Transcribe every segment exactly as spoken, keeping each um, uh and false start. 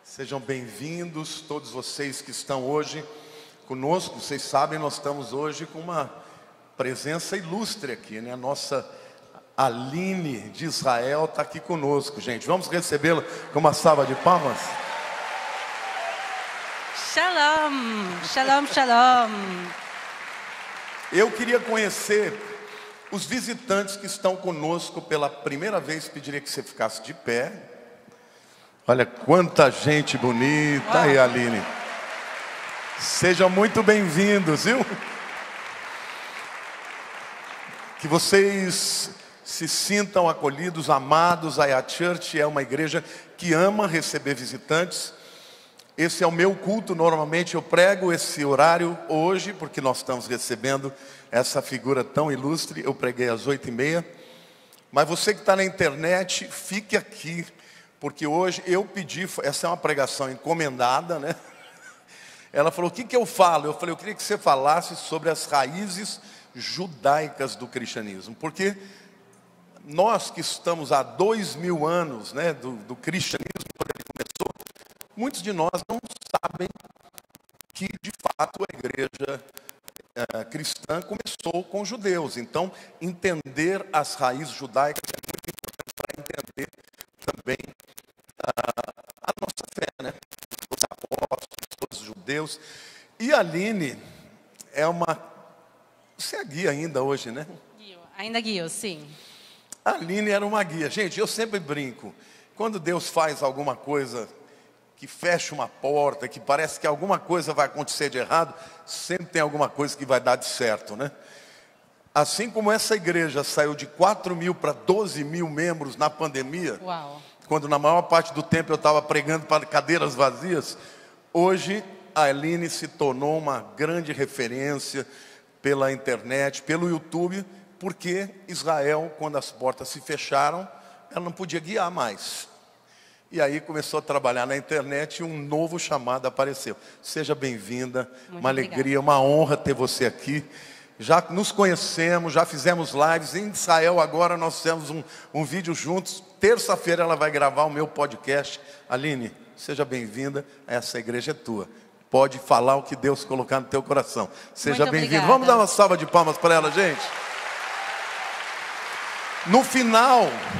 Sejam bem-vindos todos vocês que estão hoje conosco. Vocês sabem, nós estamos hoje com uma presença ilustre aqui, né? A nossa Aline de Israel está aqui conosco, gente. Vamos recebê-la com uma salva de palmas? Shalom, shalom, shalom. Eu queria conhecer os visitantes que estão conosco pela primeira vez. Pediria que você ficasse de pé. Olha quanta gente bonita aí, Aline. Sejam muito bem-vindos, viu? Que vocês se sintam acolhidos, amados. A Yad Church é uma igreja que ama receber visitantes. Esse é o meu culto, normalmente eu prego esse horário hoje, porque nós estamos recebendo essa figura tão ilustre. Eu preguei às oito e meia. Mas você que está na internet, fique aqui. Porque hoje eu pedi, essa é uma pregação encomendada, né? Ela falou, o que que eu falo? Eu falei, eu queria que você falasse sobre as raízes judaicas do cristianismo. Porque nós que estamos há dois mil anos, né, do, do cristianismo, quando ele começou, muitos de nós não sabem que, de fato, a igreja é, cristã começou com judeus. Então, entender as raízes judaicas é muito importante para entender também a, a nossa fé, né? Os apóstolos, todos os judeus. E a Aline é uma... Você é guia ainda hoje, né? Guio, ainda guio, sim. A Aline era uma guia. Gente, eu sempre brinco. Quando Deus faz alguma coisa que fecha uma porta, que parece que alguma coisa vai acontecer de errado, sempre tem alguma coisa que vai dar de certo, né? Assim como essa igreja saiu de quatro mil para doze mil membros na pandemia, Uau. quando na maior parte do tempo eu estava pregando para cadeiras vazias, hoje a Aline se tornou uma grande referência pela internet, pelo YouTube, porque Israel, quando as portas se fecharam, ela não podia guiar mais. E aí começou a trabalhar na internet e um novo chamado apareceu. Seja bem-vinda, uma alegria, uma honra ter você aqui. Já nos conhecemos, já fizemos lives em Israel, agora nós fizemos um, um vídeo juntos. Terça-feira ela vai gravar o meu podcast. Aline, seja bem-vinda, essa igreja é tua. Pode falar o que Deus colocar no teu coração. Seja bem-vindo. Vamos dar uma salva de palmas para ela, gente? No final,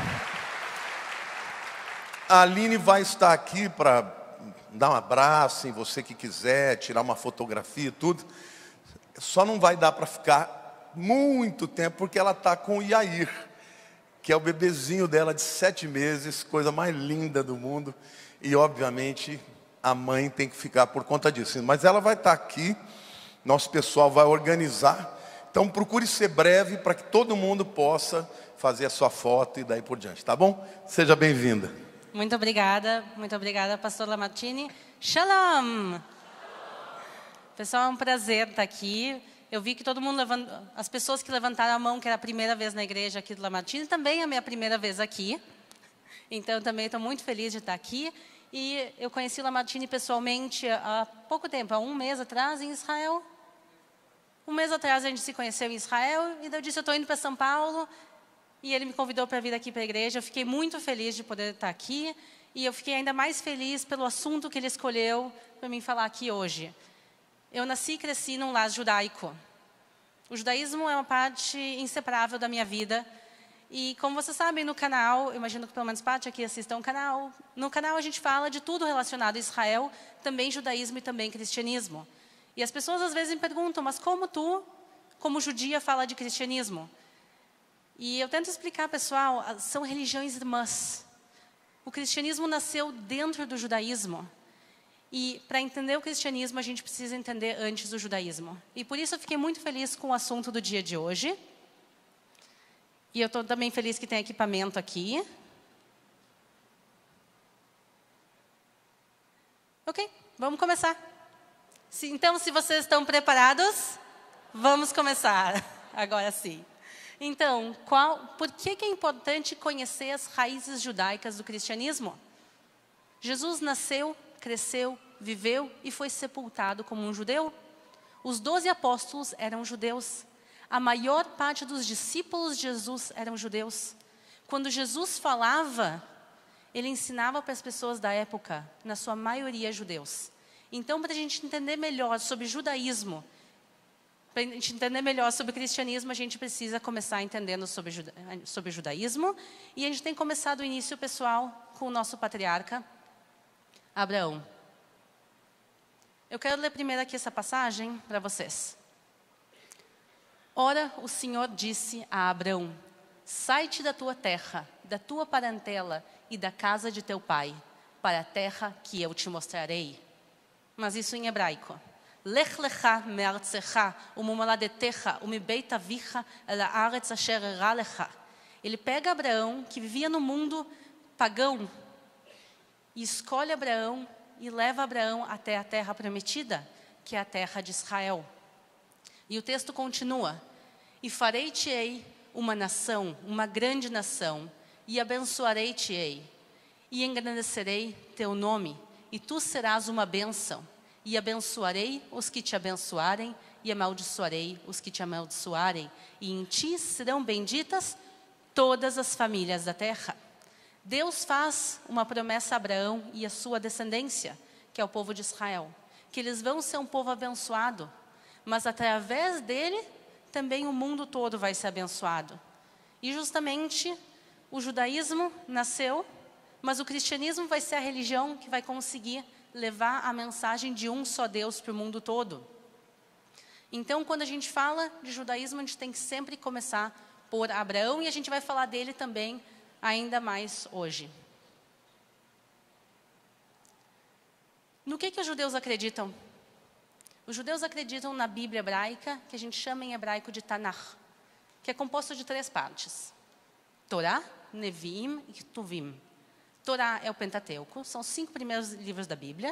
a Aline vai estar aqui para dar um abraço em você que quiser, tirar uma fotografia e tudo. Só não vai dar para ficar muito tempo, porque ela está com o Yair, que é o bebezinho dela de sete meses, coisa mais linda do mundo. E, obviamente, a mãe tem que ficar por conta disso. Mas ela vai estar aqui, nosso pessoal vai organizar. Então, procure ser breve para que todo mundo possa fazer a sua foto e daí por diante, tá bom? Seja bem-vinda. Muito obrigada, muito obrigada, pastor Lamartine. Shalom! Pessoal, é um prazer estar aqui. Eu vi que todo mundo levantou, as pessoas que levantaram a mão, que era a primeira vez na igreja aqui do Lamartine, também é a minha primeira vez aqui. Então, também estou muito feliz de estar aqui. E eu conheci o Lamartine pessoalmente há pouco tempo, há um mês atrás, em Israel. Um mês atrás a gente se conheceu em Israel, e daí eu disse, eu estou indo para São Paulo, e ele me convidou para vir aqui para a igreja. Eu fiquei muito feliz de poder estar aqui, e eu fiquei ainda mais feliz pelo assunto que ele escolheu para mim falar aqui hoje. Eu nasci e cresci num lar judaico. O judaísmo é uma parte inseparável da minha vida. E como vocês sabem, no canal, eu imagino que pelo menos parte aqui assistam o canal, no canal a gente fala de tudo relacionado a Israel, também judaísmo e também cristianismo. E as pessoas às vezes me perguntam, mas como tu, como judia, fala de cristianismo? E eu tento explicar, pessoal, são religiões irmãs. O cristianismo nasceu dentro do judaísmo. E para entender o cristianismo, a gente precisa entender antes o judaísmo. E por isso eu fiquei muito feliz com o assunto do dia de hoje. E eu estou também feliz que tem equipamento aqui. Ok, vamos começar. Se, então, se vocês estão preparados, vamos começar. Agora sim. Então, qual, por que, que é importante conhecer as raízes judaicas do cristianismo? Jesus nasceu, cresceu, viveu e foi sepultado como um judeu. Os doze apóstolos eram judeus. A maior parte dos discípulos de Jesus eram judeus. Quando Jesus falava, ele ensinava para as pessoas da época, na sua maioria judeus. Então, para a gente entender melhor sobre judaísmo, para a gente entender melhor sobre cristianismo, a gente precisa começar entendendo sobre, juda sobre judaísmo. E a gente tem começado o início, pessoal, com o nosso patriarca, Abraão. Eu quero ler primeiro aqui essa passagem para vocês. Ora, o Senhor disse a Abraão: sai-te da tua terra, da tua parentela e da casa de teu pai, para a terra que eu te mostrarei. Mas isso em hebraico. Lech lecha me'artzecha u'mimoladetecha u'mibeit avicha el haaretz asher era lecha. Ele pega Abraão, que vivia no mundo pagão, e escolhe Abraão e leva Abraão até a terra prometida, que é a terra de Israel. E o texto continua: e farei-te-ei uma nação, uma grande nação, e abençoarei-te-ei, e engrandecerei teu nome, e tu serás uma bênção. E abençoarei os que te abençoarem, e amaldiçoarei os que te amaldiçoarem, e em ti serão benditas todas as famílias da terra. Deus faz uma promessa a Abraão e a sua descendência, que é o povo de Israel, que eles vão ser um povo abençoado, mas através dele também o mundo todo vai ser abençoado. E justamente o judaísmo nasceu, mas o cristianismo vai ser a religião que vai conseguir levar a mensagem de um só Deus para o mundo todo. Então, quando a gente fala de judaísmo, a gente tem que sempre começar por Abraão, e a gente vai falar dele também ainda mais hoje. No que que os judeus acreditam? Os judeus acreditam na Bíblia hebraica, que a gente chama em hebraico de Tanakh, que é composto de três partes: Torá, Neviim e Ketuvim. Torá é o Pentateuco, são os cinco primeiros livros da Bíblia.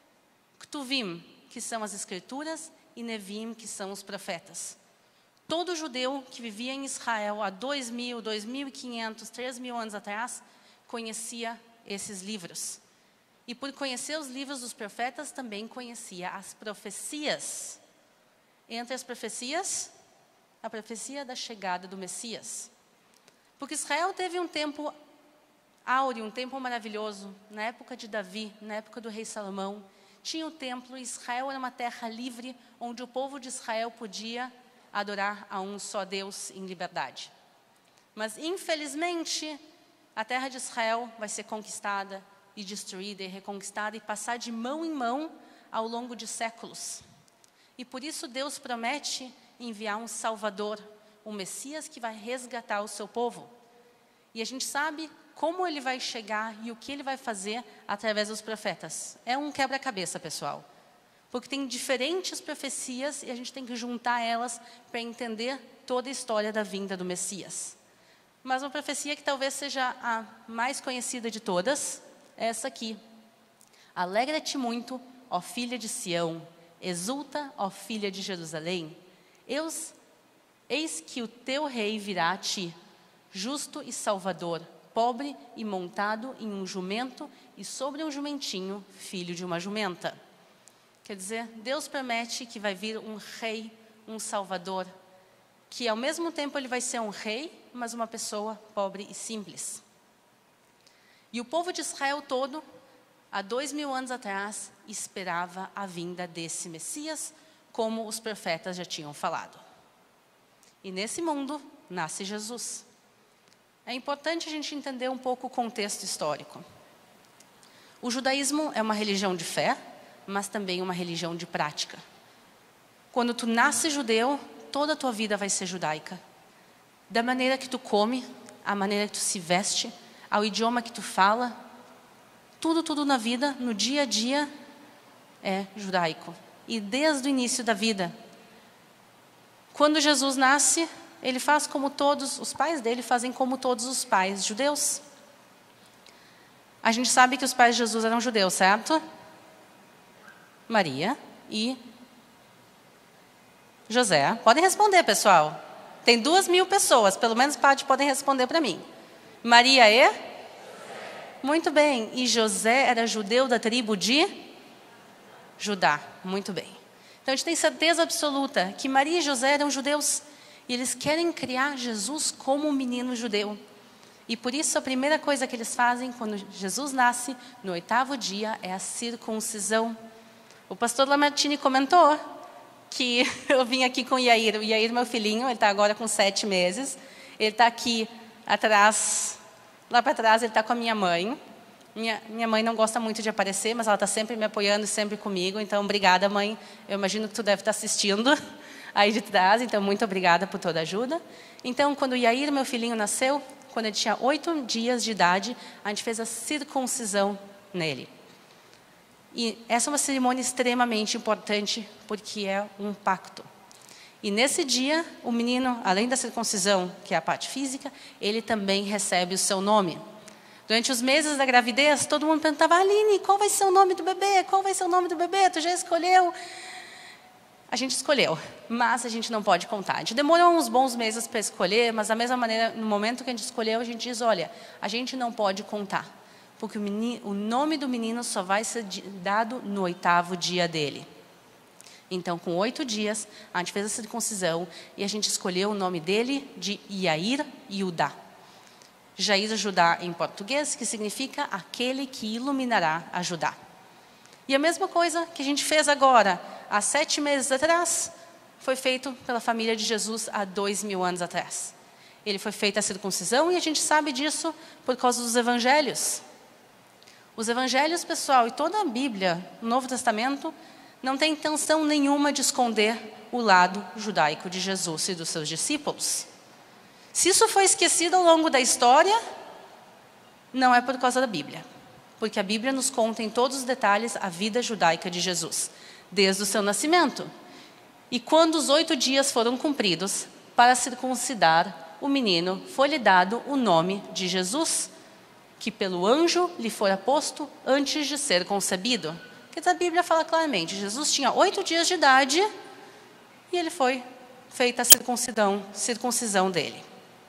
Ketuvim, que são as Escrituras, e Neviim, que são os profetas. Todo judeu que vivia em Israel há dois mil, dois mil e quinhentos, três mil anos atrás, conhecia esses livros. E por conhecer os livros dos profetas, também conhecia as profecias. Entre as profecias, a profecia da chegada do Messias. Porque Israel teve um tempo áureo, um tempo maravilhoso, na época de Davi, na época do rei Salomão. Tinha o templo, e Israel era uma terra livre, onde o povo de Israel podia adorar a um só Deus em liberdade. Mas, infelizmente, a terra de Israel vai ser conquistada e destruída e reconquistada e passar de mão em mão ao longo de séculos. E por isso Deus promete enviar um Salvador, um Messias que vai resgatar o seu povo. E a gente sabe como ele vai chegar e o que ele vai fazer através dos profetas. É um quebra-cabeça, pessoal. Porque tem diferentes profecias e a gente tem que juntar elas para entender toda a história da vinda do Messias. Mas uma profecia que talvez seja a mais conhecida de todas é essa aqui. Alegra-te muito, ó filha de Sião, exulta, ó filha de Jerusalém. Eis, eis que o teu rei virá a ti, justo e salvador, pobre e montado em um jumento e sobre um jumentinho, filho de uma jumenta. Quer dizer, Deus promete que vai vir um rei, um salvador, que ao mesmo tempo ele vai ser um rei, mas uma pessoa pobre e simples. E o povo de Israel todo, há dois mil anos atrás, esperava a vinda desse Messias, como os profetas já tinham falado. E nesse mundo nasce Jesus. É importante a gente entender um pouco o contexto histórico. O judaísmo é uma religião de fé, mas também uma religião de prática. Quando tu nasce judeu, toda a tua vida vai ser judaica. Da maneira que tu come, a maneira que tu se veste, ao idioma que tu fala, tudo, tudo na vida, no dia a dia, é judaico. E desde o início da vida. Quando Jesus nasce, ele faz como todos, os pais dele fazem como todos os pais judeus. A gente sabe que os pais de Jesus eram judeus, certo? Maria e José. Podem responder, pessoal. Tem duas mil pessoas, pelo menos parte podem responder para mim. Maria e? José. Muito bem. E José era judeu da tribo de Judá. Muito bem. Então a gente tem certeza absoluta que Maria e José eram judeus. E eles querem criar Jesus como um menino judeu. E por isso a primeira coisa que eles fazem quando Jesus nasce, no oitavo dia, é a circuncisão. O pastor Lamartine comentou que eu vim aqui com o Yair. O Yair, meu filhinho, ele está agora com sete meses. Ele está aqui atrás, lá para trás, ele está com a minha mãe. Minha, minha mãe não gosta muito de aparecer, mas ela está sempre me apoiando, sempre comigo. Então, obrigada, mãe. Eu imagino que tu deve estar assistindo aí de trás. Então, muito obrigada por toda a ajuda. Então, quando o Yair, meu filhinho, nasceu, quando ele tinha oito dias de idade, a gente fez a circuncisão nele. E essa é uma cerimônia extremamente importante, porque é um pacto. E nesse dia, o menino, além da circuncisão, que é a parte física, ele também recebe o seu nome. Durante os meses da gravidez, todo mundo perguntava: Aline, qual vai ser o nome do bebê? Qual vai ser o nome do bebê? Tu já escolheu? A gente escolheu, mas a gente não pode contar. A gente demorou uns bons meses para escolher, mas da mesma maneira, no momento que a gente escolheu, a gente diz: olha, a gente não pode contar, porque o, menino, o nome do menino só vai ser dado no oitavo dia dele. Então, com oito dias, a gente fez a circuncisão e a gente escolheu o nome dele de Yair Yudá. Jair Judá em português, que significa aquele que iluminará a Judá. E a mesma coisa que a gente fez agora, há sete meses atrás, foi feito pela família de Jesus há dois mil anos atrás. Ele foi feita a circuncisão e a gente sabe disso por causa dos evangelhos. Os evangelhos, pessoal, e toda a Bíblia, o Novo Testamento, não tem intenção nenhuma de esconder o lado judaico de Jesus e dos seus discípulos. Se isso foi esquecido ao longo da história, não é por causa da Bíblia. Porque a Bíblia nos conta em todos os detalhes a vida judaica de Jesus, desde o seu nascimento. E quando os oito dias foram cumpridos, para circuncidar o menino, foi-lhe dado o nome de Jesus, que pelo anjo lhe fora posto antes de ser concebido. Porque a Bíblia fala claramente, Jesus tinha oito dias de idade e ele foi feita a circuncisão, circuncisão dele.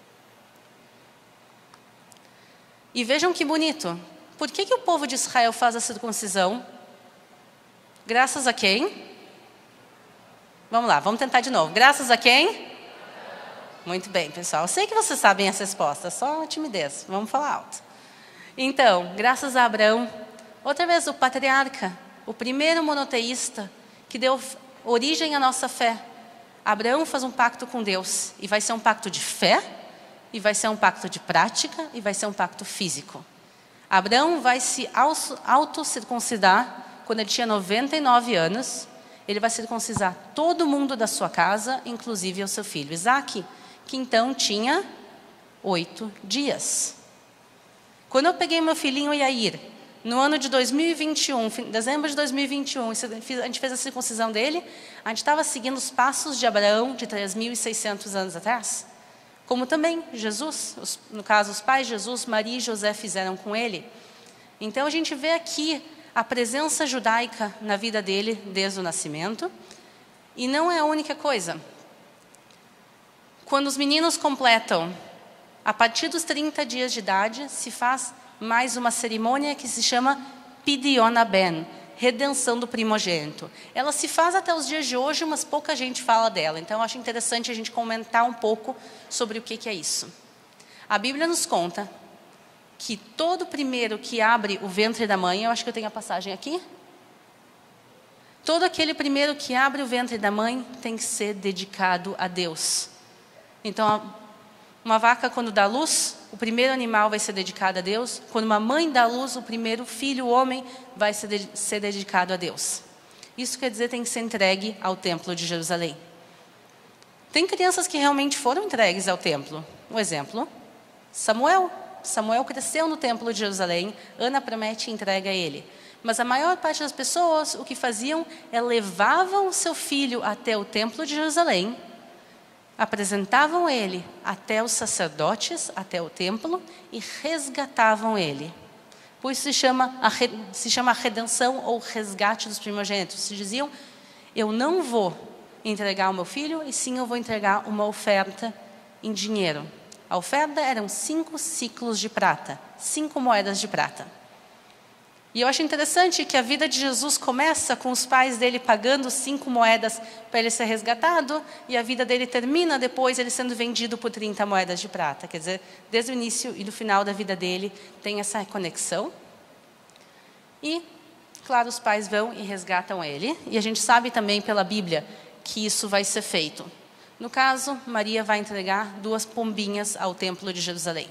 E vejam que bonito. Por que que o povo de Israel faz a circuncisão? Graças a quem? Vamos lá, vamos tentar de novo. Graças a quem? Muito bem, pessoal. Eu sei que vocês sabem essa resposta, só timidez. Vamos falar alto. Então, graças a Abraão, outra vez o patriarca, o primeiro monoteísta que deu origem à nossa fé. Abraão faz um pacto com Deus, e vai ser um pacto de fé, e vai ser um pacto de prática, e vai ser um pacto físico. Abraão vai se auto-circuncidar quando ele tinha noventa e nove anos. Ele vai circuncidar todo mundo da sua casa, inclusive o seu filho Isaque, que então tinha oito dias. Quando eu peguei meu filhinho Yair, no ano de dois mil e vinte e um, dezembro de dois mil e vinte e um, a gente fez a circuncisão dele, a gente estava seguindo os passos de Abraão de três mil e seiscentos anos atrás. Como também Jesus, os, no caso os pais de Jesus, Maria e José fizeram com ele. Então a gente vê aqui a presença judaica na vida dele desde o nascimento. E não é a única coisa. Quando os meninos completam, a partir dos trinta dias de idade, se faz mais uma cerimônia que se chama Pidyon Ben, redenção do primogênito. Ela se faz até os dias de hoje, mas pouca gente fala dela. Então, eu acho interessante a gente comentar um pouco sobre o que que é isso. A Bíblia nos conta que todo primeiro que abre o ventre da mãe, eu acho que eu tenho a passagem aqui. Todo aquele primeiro que abre o ventre da mãe tem que ser dedicado a Deus. Então, uma vaca quando dá luz, o primeiro animal vai ser dedicado a Deus. Quando uma mãe dá luz, o primeiro filho, o homem, vai ser, de, ser dedicado a Deus. Isso quer dizer tem que ser entregue ao templo de Jerusalém. Tem crianças que realmente foram entregues ao templo. Um exemplo, Samuel. Samuel cresceu no templo de Jerusalém, Ana promete entrega a ele. Mas a maior parte das pessoas, o que faziam é levavam o seu filho até o templo de Jerusalém, apresentavam ele até os sacerdotes, até o templo, e resgatavam ele. Por isso se chama a, se chama a redenção ou resgate dos primogênitos. Se diziam, eu não vou entregar o meu filho, e sim eu vou entregar uma oferta em dinheiro. A oferta eram cinco ciclos de prata, cinco moedas de prata. E eu acho interessante que a vida de Jesus começa com os pais dele pagando cinco moedas para ele ser resgatado, e a vida dele termina depois ele sendo vendido por trinta moedas de prata. Quer dizer, desde o início e do final da vida dele tem essa conexão. E, claro, os pais vão e resgatam ele. E a gente sabe também pela Bíblia que isso vai ser feito. No caso, Maria vai entregar duas pombinhas ao Templo de Jerusalém.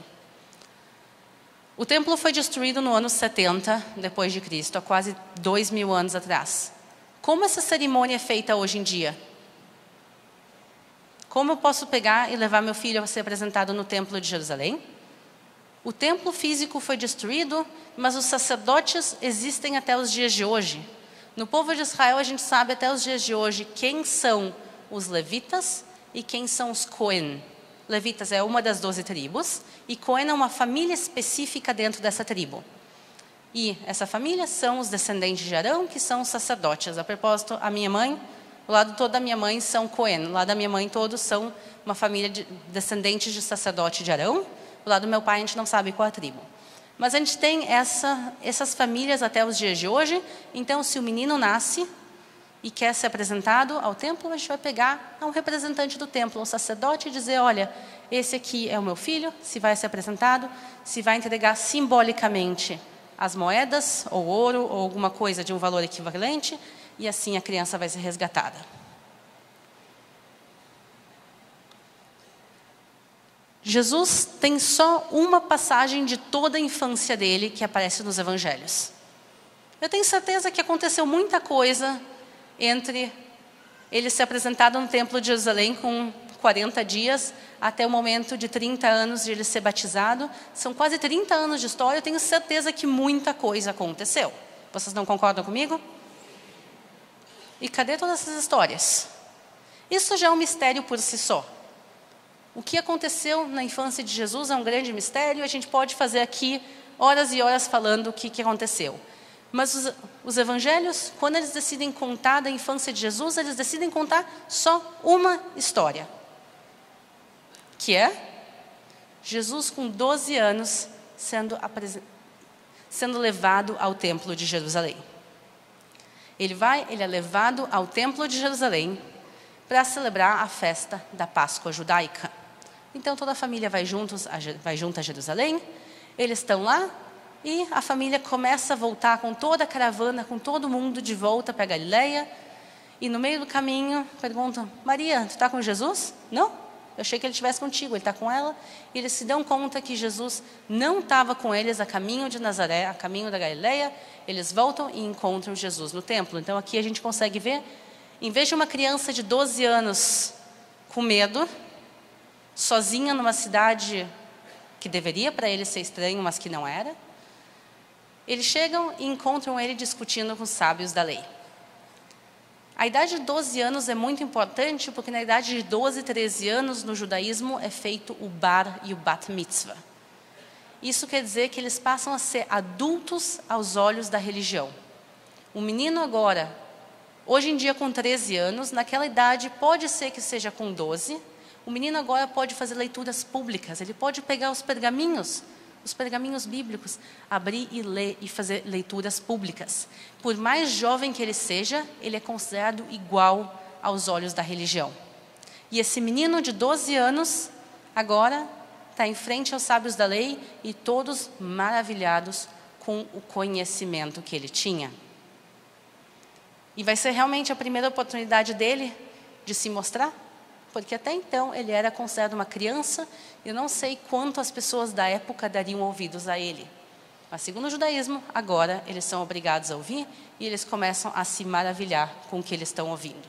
O templo foi destruído no ano setenta depois de Cristo, há quase dois mil anos atrás. Como essa cerimônia é feita hoje em dia? Como eu posso pegar e levar meu filho a ser apresentado no Templo de Jerusalém? O templo físico foi destruído, mas os sacerdotes existem até os dias de hoje. No povo de Israel, a gente sabe até os dias de hoje quem são os levitas e quem são os Cohen. Levitas é uma das doze tribos, e Cohen é uma família específica dentro dessa tribo. E essa família são os descendentes de Arão, que são os sacerdotes. A propósito, a minha mãe, o lado todo da minha mãe são Cohen. O lado da minha mãe todos são uma família de descendentes de sacerdote de Arão. O lado do meu pai a gente não sabe qual a tribo. Mas a gente tem essa, essas famílias até os dias de hoje. Então, se o menino nasce e quer ser apresentado ao templo, a gente vai pegar um representante do templo, um sacerdote, e dizer, olha, esse aqui é o meu filho, se vai ser apresentado, se vai entregar simbolicamente as moedas, ou ouro, ou alguma coisa de um valor equivalente, e assim a criança vai ser resgatada. Jesus tem só uma passagem de toda a infância dele que aparece nos evangelhos. Eu tenho certeza que aconteceu muita coisa entre ele ser apresentado no Templo de Jerusalém com quarenta dias, até o momento de trinta anos de ele ser batizado. São quase trinta anos de história, eu tenho certeza que muita coisa aconteceu. Vocês não concordam comigo? E cadê todas essas histórias? Isso já é um mistério por si só. O que aconteceu na infância de Jesus é um grande mistério, a gente pode fazer aqui horas e horas falando o que, que aconteceu. Mas os, os evangelhos, quando eles decidem contar da infância de Jesus, eles decidem contar só uma história. Que é Jesus com doze anos sendo, sendo levado ao Templo de Jerusalém. Ele vai, ele é levado ao Templo de Jerusalém para celebrar a festa da Páscoa judaica. Então toda a família vai, juntos, vai junto a Jerusalém, eles estão lá, e a família começa a voltar com toda a caravana, com todo mundo de volta para Galileia. E no meio do caminho perguntam, Maria, tu está com Jesus? Não, eu achei que ele estivesse contigo, ele está com ela. E eles se dão conta que Jesus não estava com eles a caminho de Nazaré, a caminho da Galileia. Eles voltam e encontram Jesus no templo. Então aqui a gente consegue ver, em vez de uma criança de doze anos com medo, sozinha numa cidade que deveria para ele ser estranho, mas que não era, eles chegam e encontram ele discutindo com os sábios da lei. A idade de doze anos é muito importante, porque na idade de doze, treze anos, no judaísmo, é feito o bar e o bat mitzvah. Isso quer dizer que eles passam a ser adultos aos olhos da religião. O menino agora, hoje em dia com treze anos, naquela idade pode ser que seja com doze, o menino agora pode fazer leituras públicas, ele pode pegar os pergaminhos, os pergaminhos bíblicos, abrir e ler e fazer leituras públicas. Por mais jovem que ele seja, ele é considerado igual aos olhos da religião. E esse menino de doze anos, agora, está em frente aos sábios da lei e todos maravilhados com o conhecimento que ele tinha. E vai ser realmente a primeira oportunidade dele de se mostrar, porque até então ele era considerado uma criança. Eu não sei quanto as pessoas da época dariam ouvidos a ele. Mas segundo o judaísmo, agora eles são obrigados a ouvir e eles começam a se maravilhar com o que eles estão ouvindo.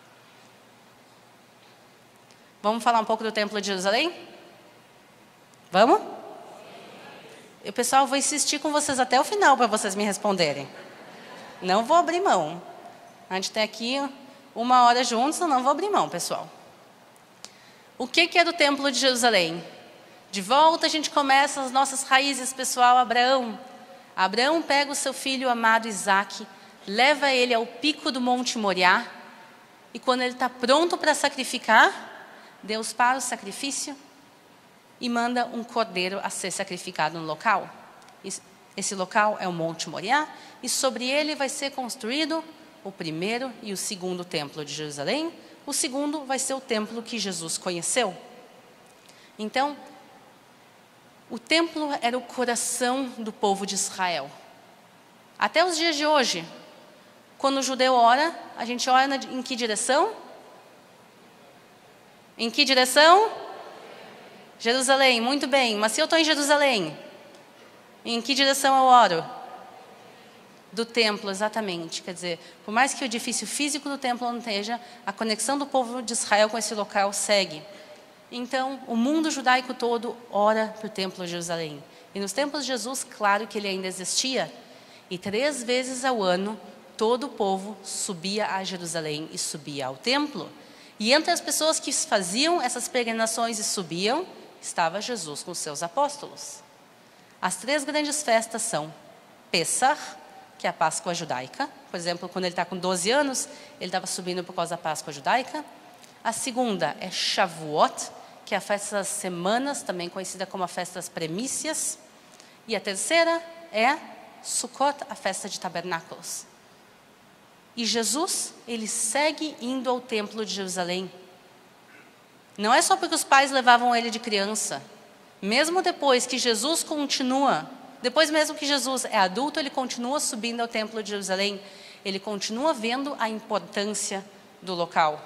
Vamos falar um pouco do Templo de Jerusalém? Vamos? Eu, pessoal, vou insistir com vocês até o final para vocês me responderem. Não vou abrir mão. A gente tem aqui uma hora juntos, eu não vou abrir mão, pessoal. O que, que é do Templo de Jerusalém? De volta a gente começa as nossas raízes, pessoal. Abraão. Abraão pega o seu filho amado Isaque, leva ele ao pico do Monte Moriá, e quando ele está pronto para sacrificar, Deus para o sacrifício e manda um cordeiro a ser sacrificado no local. Esse local é o Monte Moriá, e sobre ele vai ser construído o primeiro e o segundo templo de Jerusalém. O segundo vai ser o templo que Jesus conheceu. Então, o templo era o coração do povo de Israel. Até os dias de hoje, quando o judeu ora, a gente ora em que direção? Em que direção? Jerusalém, muito bem. Mas se eu estou em Jerusalém, em que direção eu oro? Do templo, exatamente. Quer dizer, por mais que o edifício físico do templo não esteja, a conexão do povo de Israel com esse local segue. Então, o mundo judaico todo ora para o templo de Jerusalém. E nos templos de Jesus, claro que ele ainda existia. E três vezes ao ano, todo o povo subia a Jerusalém e subia ao templo. E entre as pessoas que faziam essas peregrinações e subiam, estava Jesus com os seus apóstolos. As três grandes festas são Pessach, que é a Páscoa judaica. Por exemplo, quando ele está com doze anos, ele estava subindo por causa da Páscoa judaica. A segunda é Shavuot, que é a festa das semanas, também conhecida como a festa das primícias. E a terceira é Sukkot, a festa de tabernáculos. E Jesus, ele segue indo ao templo de Jerusalém. Não é só porque os pais levavam ele de criança. Mesmo depois que Jesus continua, depois mesmo que Jesus é adulto, ele continua subindo ao templo de Jerusalém. Ele continua vendo a importância do local.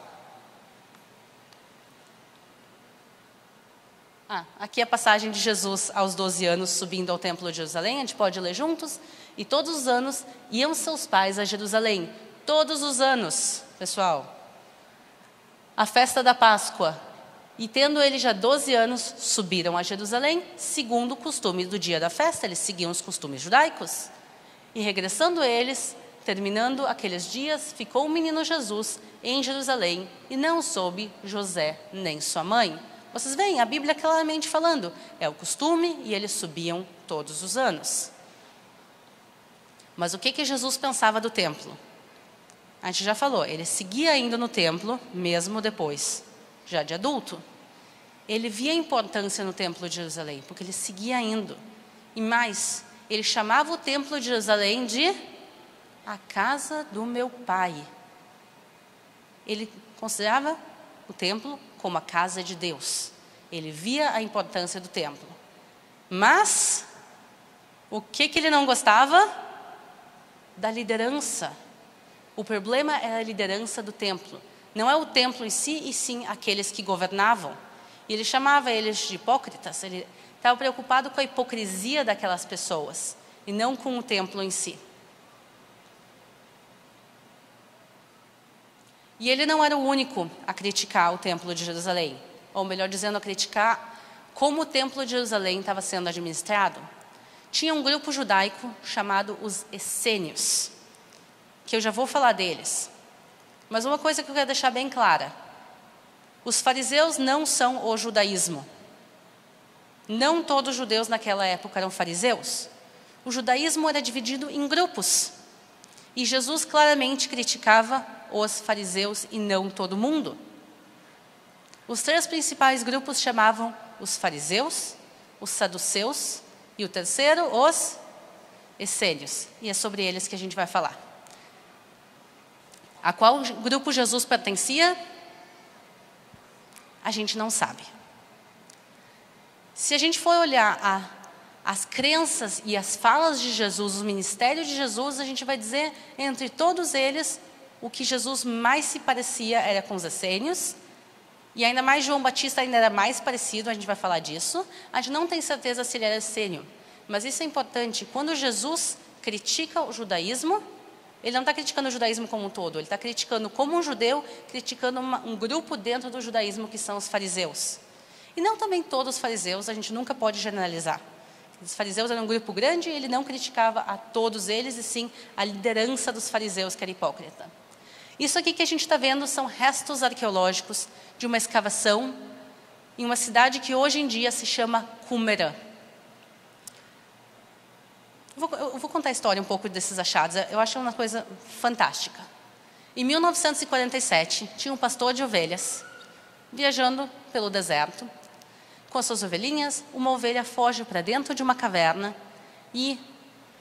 Ah, aqui é a passagem de Jesus aos doze anos subindo ao templo de Jerusalém. A gente pode ler juntos. E todos os anos iam seus pais a Jerusalém. Todos os anos, pessoal. A festa da Páscoa. E tendo ele já doze anos, subiram a Jerusalém, segundo o costume do dia da festa. Eles seguiam os costumes judaicos. E regressando eles, terminando aqueles dias, ficou o menino Jesus em Jerusalém e não soube José nem sua mãe. Vocês veem a Bíblia claramente falando, é o costume e eles subiam todos os anos. Mas o que que Jesus pensava do templo? A gente já falou, ele seguia indo no templo, mesmo depois, já de adulto. Ele via a importância no templo de Jerusalém, porque ele seguia indo. E mais, ele chamava o templo de Jerusalém de a casa do meu pai. Ele considerava o templo como a casa de Deus. Ele via a importância do templo. Mas, o que que ele não gostava? Da liderança. O problema era a liderança do templo. Não é o templo em si, e sim aqueles que governavam. E ele chamava eles de hipócritas. Ele estava preocupado com a hipocrisia daquelas pessoas, e não com o templo em si. E ele não era o único a criticar o templo de Jerusalém. Ou melhor dizendo, a criticar como o templo de Jerusalém estava sendo administrado. Tinha um grupo judaico chamado os essênios, que eu já vou falar deles. Mas uma coisa que eu quero deixar bem clara. Os fariseus não são o judaísmo. Não todos os judeus naquela época eram fariseus. O judaísmo era dividido em grupos. E Jesus claramente criticava os fariseus e não todo mundo. Os três principais grupos chamavam os fariseus, os saduceus e o terceiro, os essênios. E é sobre eles que a gente vai falar. A qual grupo Jesus pertencia? A gente não sabe. Se a gente for olhar a, as crenças e as falas de Jesus, o ministério de Jesus, a gente vai dizer, entre todos eles, o que Jesus mais se parecia era com os essênios, e ainda mais João Batista ainda era mais parecido, a gente vai falar disso. A gente não tem certeza se ele era essênio, mas isso é importante. Quando Jesus critica o judaísmo, ele não está criticando o judaísmo como um todo, ele está criticando como um judeu, criticando uma, um grupo dentro do judaísmo que são os fariseus. E não também todos os fariseus, a gente nunca pode generalizar. Os fariseus eram um grupo grande e ele não criticava a todos eles, e sim a liderança dos fariseus, que era hipócrita. Isso aqui que a gente está vendo são restos arqueológicos de uma escavação em uma cidade que hoje em dia se chama Qumran. Eu vou, eu vou contar a história um pouco desses achados, eu acho uma coisa fantástica. Em mil novecentos e quarenta e sete, tinha um pastor de ovelhas viajando pelo deserto. Com as suas ovelhinhas, uma ovelha foge para dentro de uma caverna e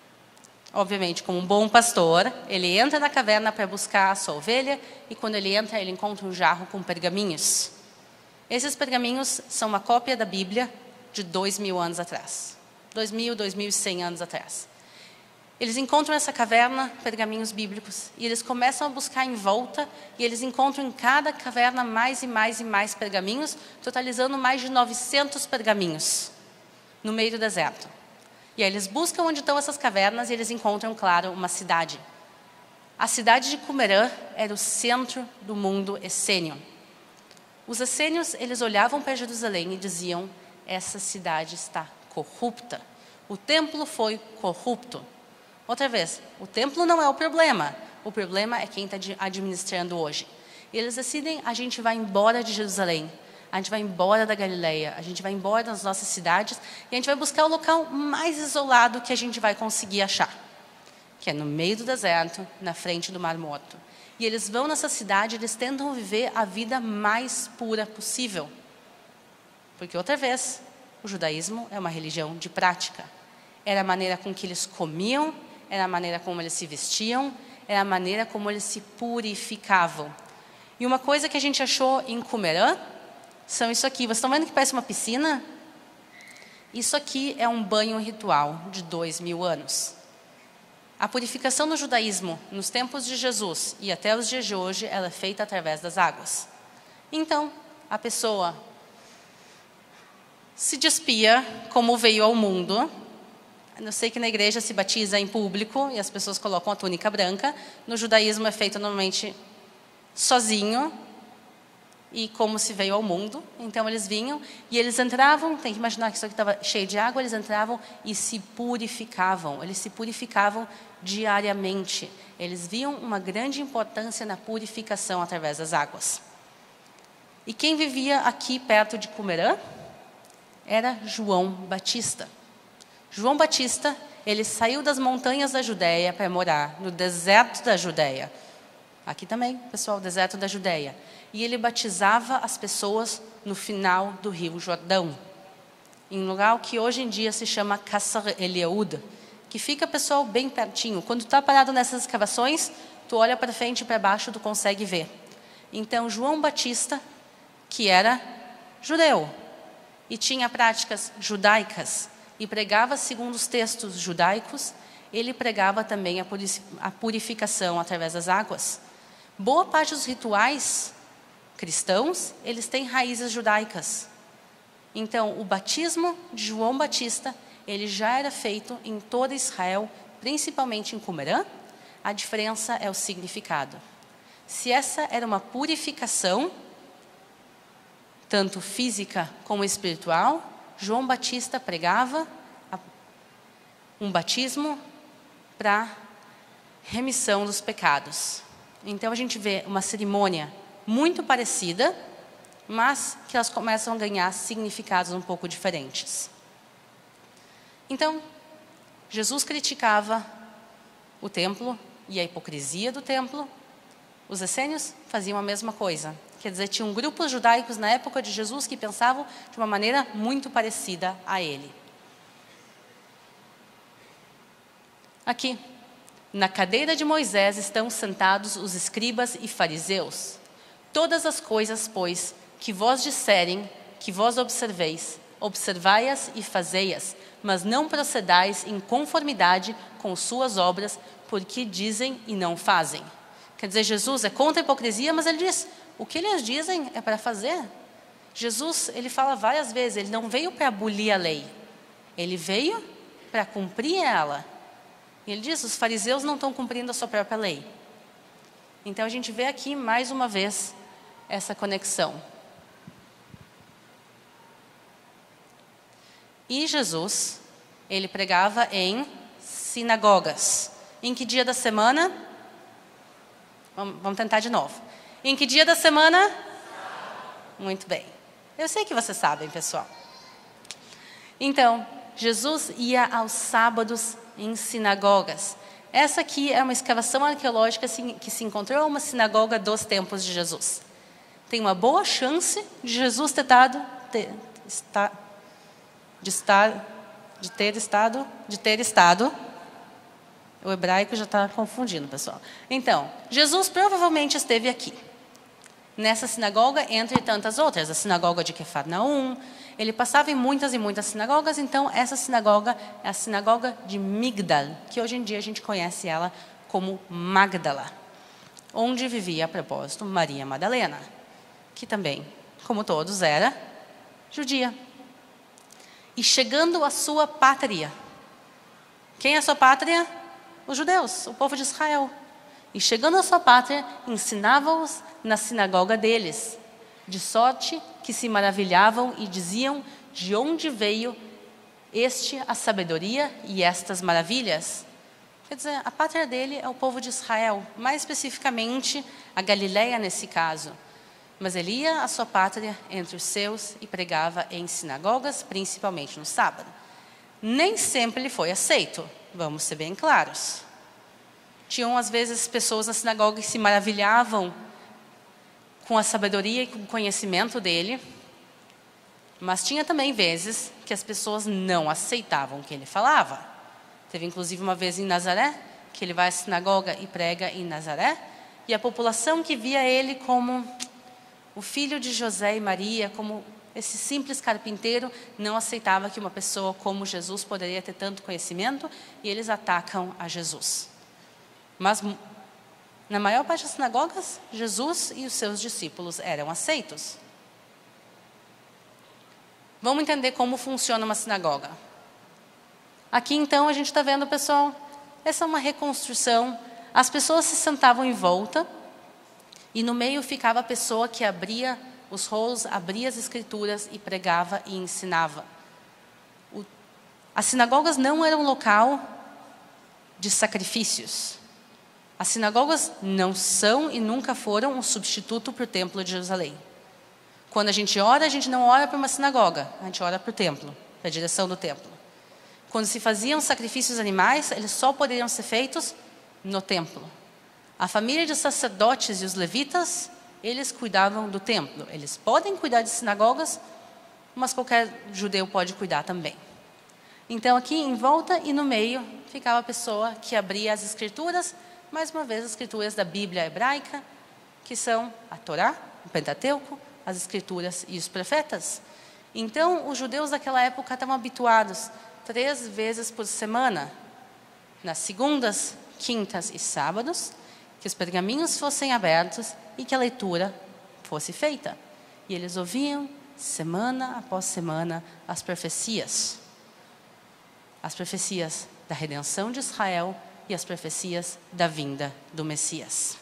obviamente, como um bom pastor, ele entra na caverna para buscar a sua ovelha, e quando ele entra, ele encontra um jarro com pergaminhos. Esses pergaminhos são uma cópia da Bíblia de dois mil anos atrás. Dois mil, dois mil e cem anos atrás. Eles encontram nessa caverna pergaminhos bíblicos, e eles começam a buscar em volta, e eles encontram em cada caverna mais e mais e mais pergaminhos, totalizando mais de novecentos pergaminhos, no meio do deserto. E aí eles buscam onde estão essas cavernas, e eles encontram, claro, uma cidade. A cidade de Qumran era o centro do mundo essênio. Os essênios, eles olhavam para Jerusalém e diziam: essa cidade está corrupta. O templo foi corrupto. Outra vez, o templo não é o problema. O problema é quem está administrando hoje. E eles decidem: a gente vai embora de Jerusalém. A gente vai embora da Galileia. A gente vai embora das nossas cidades. E a gente vai buscar o local mais isolado que a gente vai conseguir achar. Que é no meio do deserto, na frente do Mar Morto. E eles vão nessa cidade, eles tentam viver a vida mais pura possível. Porque, outra vez, o judaísmo é uma religião de prática. Era a maneira com que eles comiam, era a maneira como eles se vestiam, era a maneira como eles se purificavam. E uma coisa que a gente achou em Qumran são isso aqui. Vocês estão vendo que parece uma piscina? Isso aqui é um banho ritual de dois mil anos. A purificação no judaísmo, nos tempos de Jesus e até os dias de hoje, ela é feita através das águas. Então, a pessoa se despia como veio ao mundo. Eu sei que na igreja se batiza em público e as pessoas colocam a túnica branca. No judaísmo é feito normalmente sozinho e como se veio ao mundo. Então eles vinham e eles entravam, tem que imaginar que isso aqui estava cheio de água, eles entravam e se purificavam. Eles se purificavam diariamente. Eles viam uma grande importância na purificação através das águas. E quem vivia aqui perto de Qumran era João Batista. João Batista, ele saiu das montanhas da Judéia para morar no deserto da Judéia. Aqui também, pessoal, deserto da Judéia. E ele batizava as pessoas no final do Rio Jordão, em um lugar que hoje em dia se chama Qasr El-Yehoud, que fica, pessoal, bem pertinho. Quando tu está parado nessas escavações, tu olha para frente e para baixo, tu consegue ver. Então, João Batista, que era judeu e tinha práticas judaicas, e pregava segundo os textos judaicos, ele pregava também a purificação através das águas. Boa parte dos rituais cristãos, eles têm raízes judaicas. Então, o batismo de João Batista, ele já era feito em toda Israel, principalmente em Qumran. A diferença é o significado. Se essa era uma purificação, tanto física como espiritual, João Batista pregava um batismo para remissão dos pecados. Então a gente vê uma cerimônia muito parecida, mas que elas começam a ganhar significados um pouco diferentes. Então, Jesus criticava o templo e a hipocrisia do templo. Os essênios faziam a mesma coisa. Quer dizer, tinham grupos judaicos na época de Jesus que pensavam de uma maneira muito parecida a ele. Aqui, na cadeira de Moisés estão sentados os escribas e fariseus. Todas as coisas, pois, que vós disserem, que vós observeis, observai-as e fazei-as, mas não procedais em conformidade com suas obras, porque dizem e não fazem. Quer dizer, Jesus é contra a hipocrisia, mas ele diz, o que eles dizem é para fazer. Jesus, ele fala várias vezes, ele não veio para abolir a lei. Ele veio para cumprir ela. E ele diz, os fariseus não estão cumprindo a sua própria lei. Então a gente vê aqui mais uma vez essa conexão. E Jesus, ele pregava em sinagogas. Em que dia da semana? Vamos tentar de novo. Em que dia da semana? Muito bem. Eu sei que vocês sabem, pessoal. Então, Jesus ia aos sábados em sinagogas. Essa aqui é uma escavação arqueológica que se encontrou uma sinagoga dos tempos de Jesus. Tem uma boa chance de Jesus ter dado, ter, estar, de estar, de ter estado, de ter estado O hebraico já está confundindo, pessoal. Então, Jesus provavelmente esteve aqui, nessa sinagoga, entre tantas outras. A sinagoga de Quefarnaum. Ele passava em muitas e muitas sinagogas, então essa sinagoga é a sinagoga de Migdal, que hoje em dia a gente conhece ela como Magdala, onde vivia, a propósito, Maria Madalena, que também, como todos, era judia. E chegando à sua pátria. Quem é a sua pátria? Os judeus, o povo de Israel. E chegando à sua pátria, ensinava-os na sinagoga deles, de sorte que se maravilhavam e diziam de onde veio este a sabedoria e estas maravilhas. Quer dizer, a pátria dele é o povo de Israel, mais especificamente a Galileia nesse caso. Mas ele ia à sua pátria entre os seus e pregava em sinagogas, principalmente no sábado. Nem sempre ele foi aceito, vamos ser bem claros. Tinham às vezes pessoas na sinagoga que se maravilhavam com a sabedoria e com o conhecimento dele, mas tinha também vezes que as pessoas não aceitavam o que ele falava. Teve inclusive uma vez em Nazaré, que ele vai à sinagoga e prega em Nazaré, e a população que via ele como o filho de José e Maria, como esse simples carpinteiro, não aceitava que uma pessoa como Jesus poderia ter tanto conhecimento, e eles atacam a Jesus. Mas na maior parte das sinagogas, Jesus e os seus discípulos eram aceitos. Vamos entender como funciona uma sinagoga. Aqui então a gente está vendo, pessoal, essa é uma reconstrução. As pessoas se sentavam em volta e no meio ficava a pessoa que abria os rolos, abria as escrituras e pregava e ensinava. O, as sinagogas não eram um local de sacrifícios. As sinagogas não são e nunca foram um substituto para o templo de Jerusalém. Quando a gente ora, a gente não ora para uma sinagoga, a gente ora para o templo, para a direção do templo. Quando se faziam sacrifícios animais, eles só poderiam ser feitos no templo. A família de sacerdotes e os levitas, eles cuidavam do templo. Eles podem cuidar de sinagogas, mas qualquer judeu pode cuidar também. Então aqui em volta e no meio ficava a pessoa que abria as escrituras, mais uma vez as escrituras da Bíblia hebraica, que são a Torá, o Pentateuco, as escrituras e os profetas. Então os judeus daquela época estavam habituados três vezes por semana, nas segundas, quintas e sábados, que os pergaminhos fossem abertos e que a leitura fosse feita. E eles ouviam, semana após semana, as profecias. As profecias da redenção de Israel e as profecias da vinda do Messias.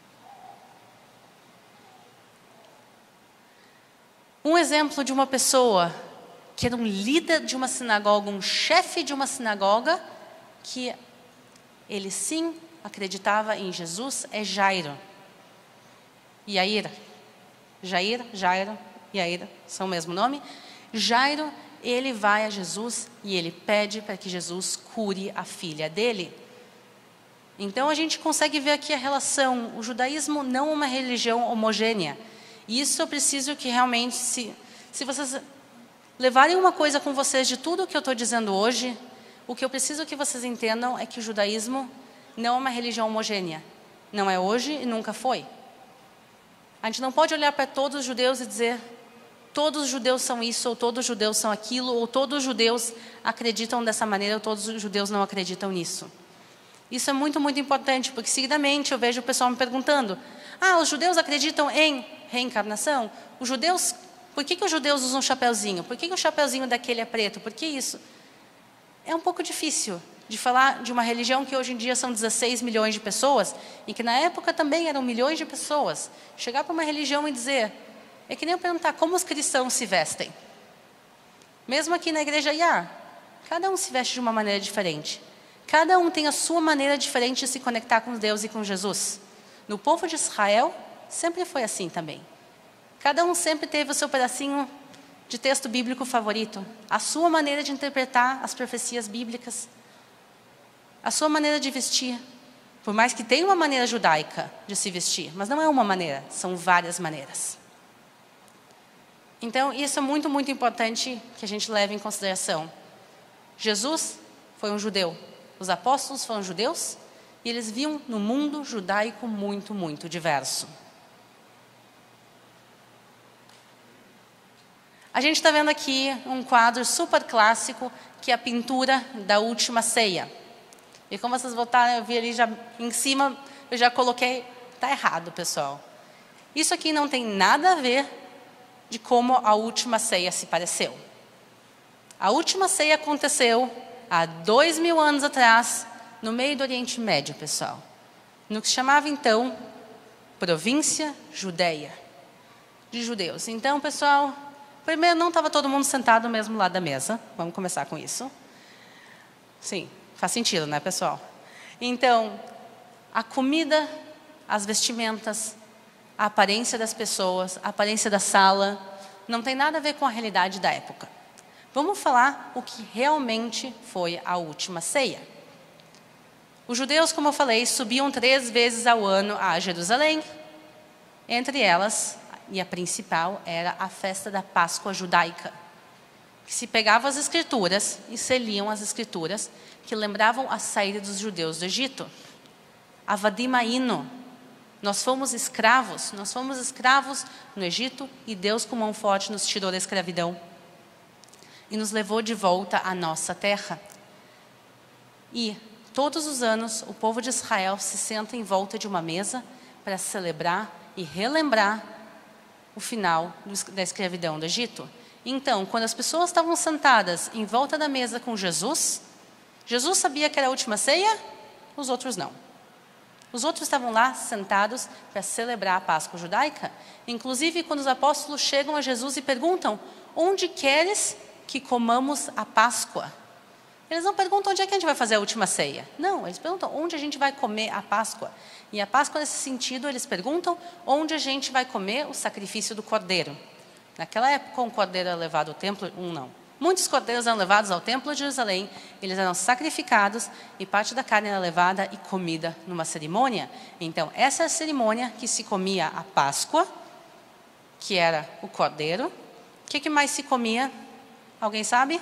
Um exemplo de uma pessoa que era um líder de uma sinagoga, um chefe de uma sinagoga, que ele sim acreditava em Jesus, é Jairo. Yair, Jair, Jairo, Yair, são o mesmo nome. Jairo, ele vai a Jesus e ele pede para que Jesus cure a filha dele. Então a gente consegue ver aqui a relação. O judaísmo não é uma religião homogênea. Isso eu preciso que realmente, se, se vocês levarem uma coisa com vocês de tudo o que eu estou dizendo hoje, o que eu preciso que vocês entendam é que o judaísmo não é uma religião homogênea. Não é hoje e nunca foi. A gente não pode olhar para todos os judeus e dizer todos os judeus são isso, ou todos os judeus são aquilo, ou todos os judeus acreditam dessa maneira, ou todos os judeus não acreditam nisso. Isso é muito, muito importante, porque seguidamente eu vejo o pessoal me perguntando: ah, os judeus acreditam em reencarnação? Os judeus, por que, que os judeus usam um chapeuzinho? Por que, que o chapeuzinho daquele é preto? Por que isso? É um pouco difícil de falar de uma religião que hoje em dia são dezesseis milhões de pessoas, e que na época também eram milhões de pessoas. Chegar para uma religião e dizer, é que nem eu perguntar como os cristãos se vestem. Mesmo aqui na igreja I A, cada um se veste de uma maneira diferente. Cada um tem a sua maneira diferente de se conectar com Deus e com Jesus. No povo de Israel, sempre foi assim também. Cada um sempre teve o seu pedacinho de texto bíblico favorito, a sua maneira de interpretar as profecias bíblicas, a sua maneira de vestir. Por mais que tenha uma maneira judaica de se vestir, mas não é uma maneira, são várias maneiras. Então, isso é muito, muito importante que a gente leve em consideração. Jesus foi um judeu, Os apóstolos foram judeus e eles viam no mundo judaico muito, muito diverso. A gente está vendo aqui um quadro super clássico, que é a pintura da Última Ceia. E como vocês voltaram, eu vi ali já em cima, eu já coloquei, está errado, pessoal. Isso aqui não tem nada a ver de como a Última Ceia se pareceu. A Última Ceia aconteceu há dois mil anos atrás, no meio do Oriente Médio, pessoal. No que se chamava, então, província Judeia, de judeus. Então, pessoal, primeiro, não estava todo mundo sentado no mesmo lado da mesa. Vamos começar com isso. Sim, faz sentido, né, pessoal? Então, a comida, as vestimentas, a aparência das pessoas, a aparência da sala, não tem nada a ver com a realidade da época. Vamos falar o que realmente foi a Última Ceia. Os judeus, como eu falei, subiam três vezes ao ano a Jerusalém. Entre elas, e a principal, era a festa da Páscoa judaica, que se pegavam as escrituras e se liam as escrituras que lembravam a saída dos judeus do Egito. Avadim Ainu, nós fomos escravos, nós fomos escravos no Egito e Deus com mão forte nos tirou da escravidão e nos levou de volta à nossa terra. E todos os anos o povo de Israel se senta em volta de uma mesa para celebrar e relembrar o final da escravidão do Egito. Então, quando as pessoas estavam sentadas em volta da mesa com Jesus, Jesus sabia que era a última ceia, os outros não. Os outros estavam lá sentados para celebrar a Páscoa judaica. Inclusive, quando os apóstolos chegam a Jesus e perguntam: onde queres que comamos a Páscoa? Eles não perguntam onde é que a gente vai fazer a última ceia. Não, eles perguntam onde a gente vai comer a Páscoa. E a Páscoa, nesse sentido, eles perguntam onde a gente vai comer o sacrifício do cordeiro. Naquela época, um cordeiro era levado ao templo, um não. Muitos cordeiros eram levados ao templo de Jerusalém, eles eram sacrificados e parte da carne era levada e comida numa cerimônia. Então, essa é a cerimônia que se comia a Páscoa, que era o cordeiro. O que, que mais se comia? Alguém sabe?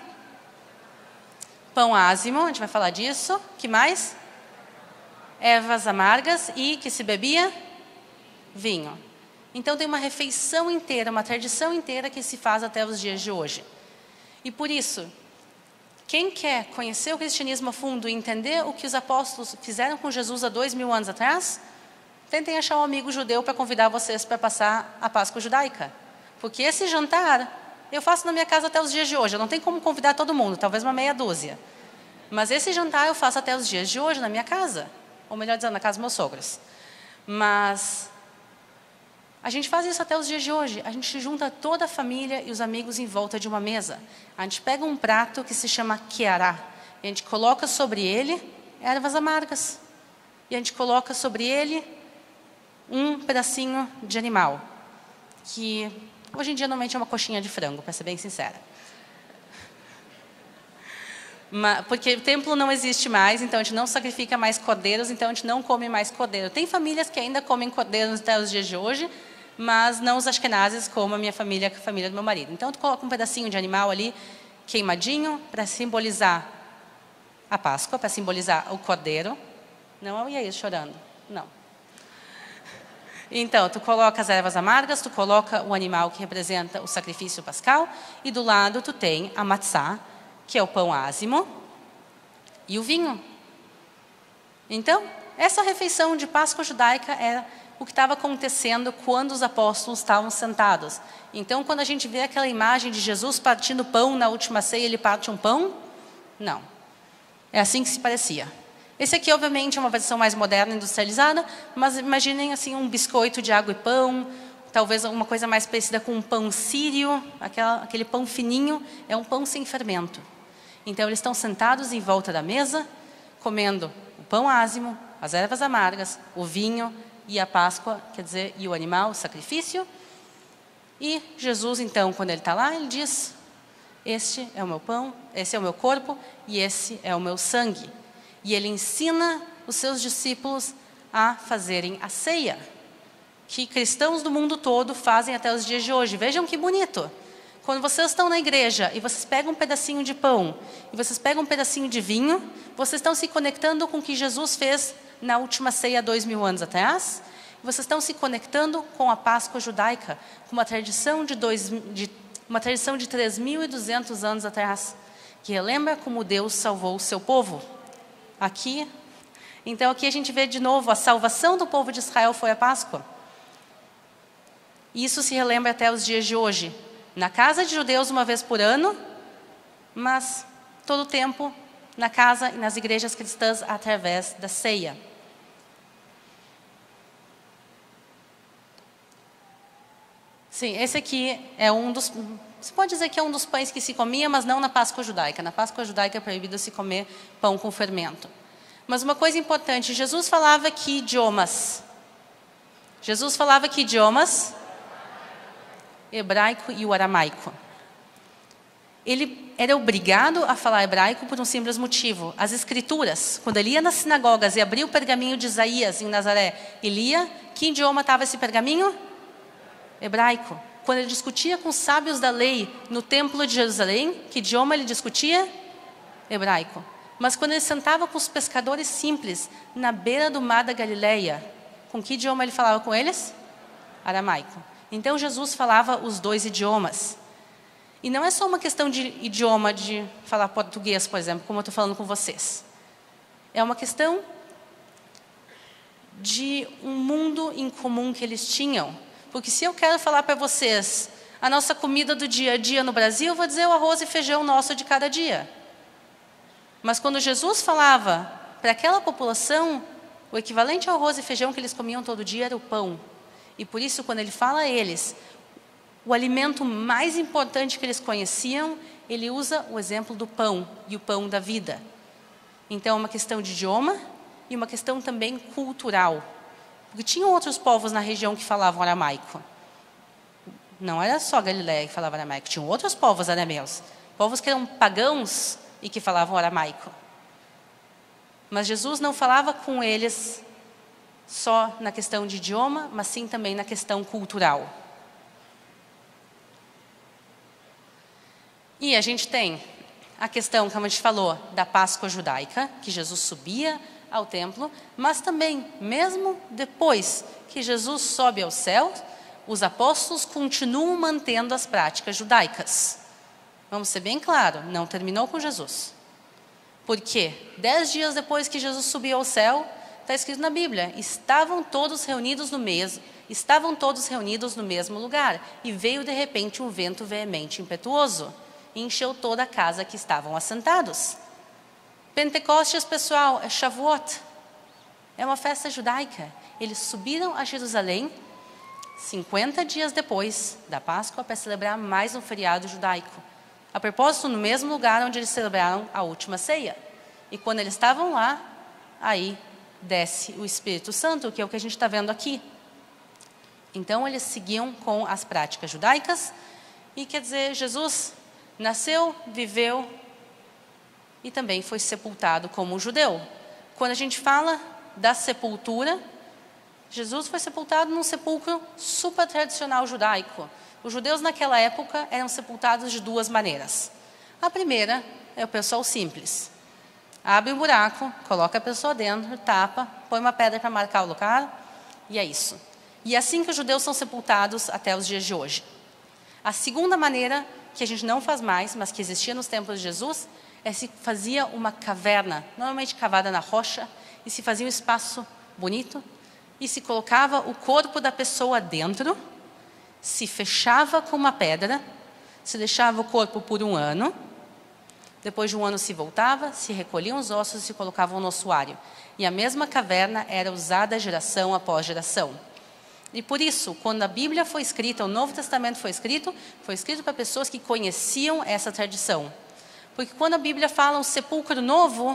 Pão ázimo, a gente vai falar disso. Que mais? Ervas amargas e que se bebia? Vinho. Então tem uma refeição inteira, uma tradição inteira que se faz até os dias de hoje. E por isso, quem quer conhecer o cristianismo a fundo e entender o que os apóstolos fizeram com Jesus há dois mil anos atrás, tentem achar um amigo judeu para convidar vocês para passar a Páscoa judaica. Porque esse jantar eu faço na minha casa até os dias de hoje. Eu não tenho como convidar todo mundo, talvez uma meia dúzia. Mas esse jantar eu faço até os dias de hoje na minha casa. Ou melhor dizendo, na casa dos meus sogros. Mas a gente faz isso até os dias de hoje. A gente junta toda a família e os amigos em volta de uma mesa. A gente pega um prato que se chama quiará. E a gente coloca sobre ele ervas amargas. E a gente coloca sobre ele um pedacinho de animal. Que hoje em dia normalmente é uma coxinha de frango, para ser bem sincera. Porque o templo não existe mais, então a gente não sacrifica mais cordeiros, então a gente não come mais cordeiro. Tem famílias que ainda comem cordeiros até os dias de hoje, mas não os ashkenazes, como a minha família, a família do meu marido. Então tu coloca um pedacinho de animal ali, queimadinho, para simbolizar a Páscoa, para simbolizar o cordeiro. Não, e aí, chorando? Não. Então, tu coloca as ervas amargas, tu coloca o animal que representa o sacrifício pascal, e do lado tu tem a matzá, que é o pão ázimo, e o vinho. Então, essa refeição de Páscoa judaica era o que estava acontecendo quando os apóstolos estavam sentados. Então, quando a gente vê aquela imagem de Jesus partindo pão na última ceia, ele parte um pão? Não. É assim que se parecia. Esse aqui, obviamente, é uma versão mais moderna, industrializada, mas imaginem assim um biscoito de água e pão, talvez uma coisa mais parecida com um pão sírio, aquela, aquele pão fininho, é um pão sem fermento. Então, eles estão sentados em volta da mesa, comendo o pão ázimo, as ervas amargas, o vinho e a Páscoa, quer dizer, e o animal, o sacrifício. E Jesus, então, quando ele está lá, ele diz: este é o meu pão, esse é o meu corpo e esse é o meu sangue. E ele ensina os seus discípulos a fazerem a ceia, que cristãos do mundo todo fazem até os dias de hoje. Vejam que bonito. Quando vocês estão na igreja e vocês pegam um pedacinho de pão e vocês pegam um pedacinho de vinho, vocês estão se conectando com o que Jesus fez na última ceia dois mil anos atrás. Vocês estão se conectando com a Páscoa judaica, com uma tradição de, dois, de, uma tradição de três mil e duzentos anos atrás, que relembra como Deus salvou o seu povo. Aqui, então aqui a gente vê de novo, a salvação do povo de Israel foi a Páscoa. Isso se relembra até os dias de hoje. Na casa de judeus uma vez por ano, mas todo o tempo na casa e nas igrejas cristãs através da ceia. Sim, esse aqui é um dos, você pode dizer que é um dos pães que se comia, mas não na Páscoa judaica. Na Páscoa judaica é proibido se comer pão com fermento. Mas uma coisa importante, Jesus falava que idiomas? Jesus falava que idiomas? Hebraico e o aramaico. Ele era obrigado a falar hebraico por um simples motivo. As escrituras, quando ele ia nas sinagogas e abria o pergaminho de Isaías em Nazaré, ele ia, que idioma estava esse pergaminho? Hebraico. Quando ele discutia com os sábios da lei no templo de Jerusalém, que idioma ele discutia? Hebraico. Mas quando ele sentava com os pescadores simples na beira do mar da Galileia, com que idioma ele falava com eles? Aramaico. Então Jesus falava os dois idiomas. E não é só uma questão de idioma, de falar português, por exemplo, como eu estou falando com vocês. É uma questão de um mundo em comum que eles tinham. Porque se eu quero falar para vocês a nossa comida do dia a dia no Brasil, eu vou dizer o arroz e feijão nosso de cada dia. Mas quando Jesus falava para aquela população, o equivalente ao arroz e feijão que eles comiam todo dia era o pão. E por isso, quando ele fala a eles, o alimento mais importante que eles conheciam, ele usa o exemplo do pão, e o pão da vida. Então, é uma questão de idioma e uma questão também cultural. Porque tinham outros povos na região que falavam aramaico. Não era só Galileia que falava aramaico, tinham outros povos arameus. Povos que eram pagãos e que falavam aramaico. Mas Jesus não falava com eles só na questão de idioma, mas sim também na questão cultural. E a gente tem a questão, como a gente falou, da Páscoa judaica, que Jesus subia ao templo, mas também, mesmo depois que Jesus sobe ao céu, os apóstolos continuam mantendo as práticas judaicas. Vamos ser bem claros, não terminou com Jesus. Porque dez dias depois que Jesus subiu ao céu, está escrito na Bíblia, estavam todos reunidos no mesmo, estavam todos reunidos no mesmo lugar, e veio de repente um vento veemente e impetuoso, e encheu toda a casa que estavam assentados. Pentecostes, pessoal, é Shavuot, é uma festa judaica. Eles subiram a Jerusalém cinquenta dias depois da Páscoa para celebrar mais um feriado judaico. A propósito, no mesmo lugar onde eles celebraram a última ceia. E quando eles estavam lá, aí desce o Espírito Santo, que é o que a gente está vendo aqui. Então, eles seguiam com as práticas judaicas. E quer dizer, Jesus nasceu, viveu e também foi sepultado como um judeu. Quando a gente fala da sepultura, Jesus foi sepultado num sepulcro super tradicional judaico. Os judeus naquela época eram sepultados de duas maneiras. A primeira é o pessoal simples. Abre um buraco, coloca a pessoa dentro, tapa, põe uma pedra para marcar o lugar, e é isso. E é assim que os judeus são sepultados até os dias de hoje. A segunda maneira, que a gente não faz mais, mas que existia nos tempos de Jesus, é se fazia uma caverna, normalmente cavada na rocha, e se fazia um espaço bonito, e se colocava o corpo da pessoa dentro, se fechava com uma pedra, se deixava o corpo por um ano, depois de um ano se voltava, se recolhiam os ossos e se colocavam no ossuário. E a mesma caverna era usada geração após geração. E por isso, quando a Bíblia foi escrita, o Novo Testamento foi escrito, foi escrito para pessoas que conheciam essa tradição. Porque quando a Bíblia fala um sepulcro novo,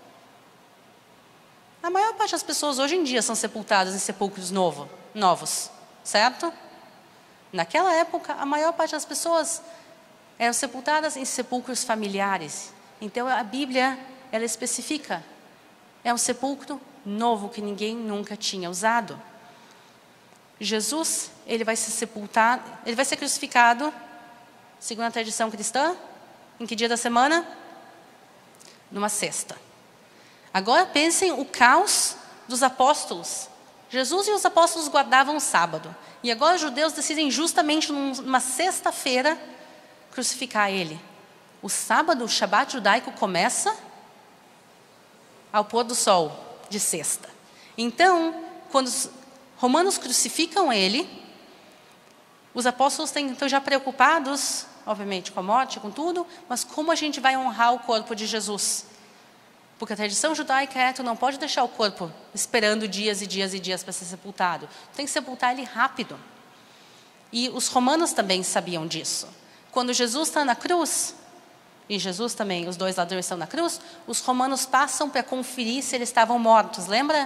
a maior parte das pessoas hoje em dia são sepultadas em sepulcros novo, novos, certo? Naquela época, a maior parte das pessoas eram sepultadas em sepulcros familiares. Então, a Bíblia, ela especifica, é um sepulcro novo que ninguém nunca tinha usado. Jesus, ele vai ser sepultado, ele vai ser crucificado segundo a tradição cristã? Em que dia da semana? Numa sexta. Agora pensem o caos dos apóstolos. Jesus e os apóstolos guardavam o sábado. E agora os judeus decidem justamente numa sexta-feira crucificar ele. O sábado, o Shabat judaico, começa ao pôr do sol de sexta. Então, quando os romanos crucificam ele, os apóstolos estão já preocupados, obviamente, com a morte, com tudo, mas como a gente vai honrar o corpo de Jesus? Porque a tradição judaica é, tu não pode deixar o corpo esperando dias e dias e dias para ser sepultado. Tu tem que sepultar ele rápido. E os romanos também sabiam disso. Quando Jesus está na cruz, e Jesus também, os dois ladrões estão na cruz, os romanos passam para conferir se eles estavam mortos, lembra?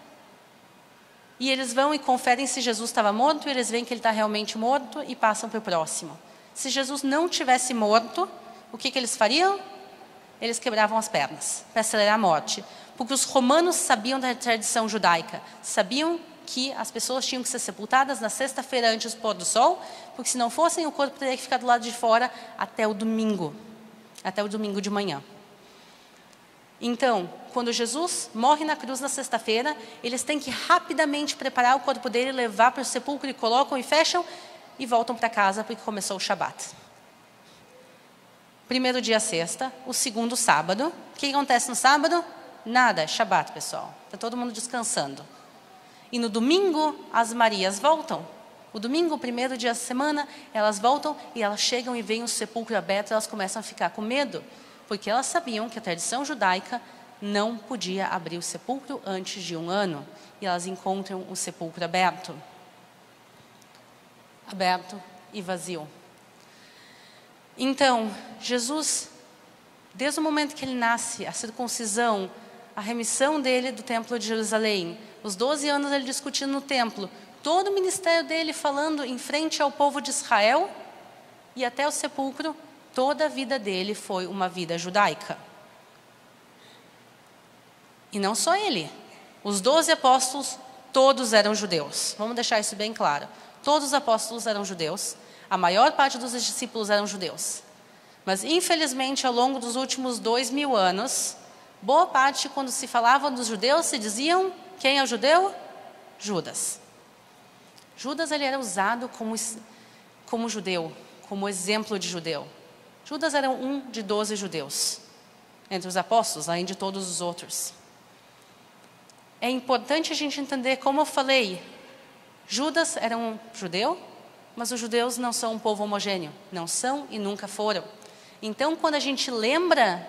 E eles vão e conferem se Jesus estava morto, e eles veem que ele está realmente morto e passam para o próximo. Se Jesus não tivesse morto, o que, que eles fariam? Eles quebravam as pernas para acelerar a morte. Porque os romanos sabiam da tradição judaica, sabiam que as pessoas tinham que ser sepultadas na sexta-feira antes do pôr do sol, porque se não fossem, o corpo teria que ficar do lado de fora até o domingo, até o domingo de manhã. Então, quando Jesus morre na cruz na sexta-feira, eles têm que rapidamente preparar o corpo dele, levar para o sepulcro e colocam e fecham e voltam para casa porque começou o Shabat. Primeiro dia sexta, o segundo sábado. O que acontece no sábado? Nada, é Shabat, pessoal. Está todo mundo descansando. E no domingo, as Marias voltam. O domingo, o primeiro dia da semana, elas voltam e elas chegam e veem o sepulcro aberto e elas começam a ficar com medo. Porque elas sabiam que a tradição judaica não podia abrir o sepulcro antes de um ano. E elas encontram o sepulcro aberto. Aberto e vazio. Então, Jesus, desde o momento que ele nasce, a circuncisão, a remissão dele do templo de Jerusalém, os doze anos ele discutindo no templo, todo o ministério dele falando em frente ao povo de Israel e até o sepulcro, toda a vida dele foi uma vida judaica. E não só ele, os doze apóstolos, todos eram judeus. Vamos deixar isso bem claro. Todos os apóstolos eram judeus. A maior parte dos discípulos eram judeus. Mas, infelizmente, ao longo dos últimos dois mil anos, boa parte, quando se falava dos judeus, se diziam, quem é o judeu? Judas. Judas ele era usado como, como judeu, como exemplo de judeu. Judas era um de doze judeus, entre os apóstolos, além de todos os outros. É importante a gente entender, como eu falei, Judas era um judeu, mas os judeus não são um povo homogêneo. Não são e nunca foram. Então, quando a gente lembra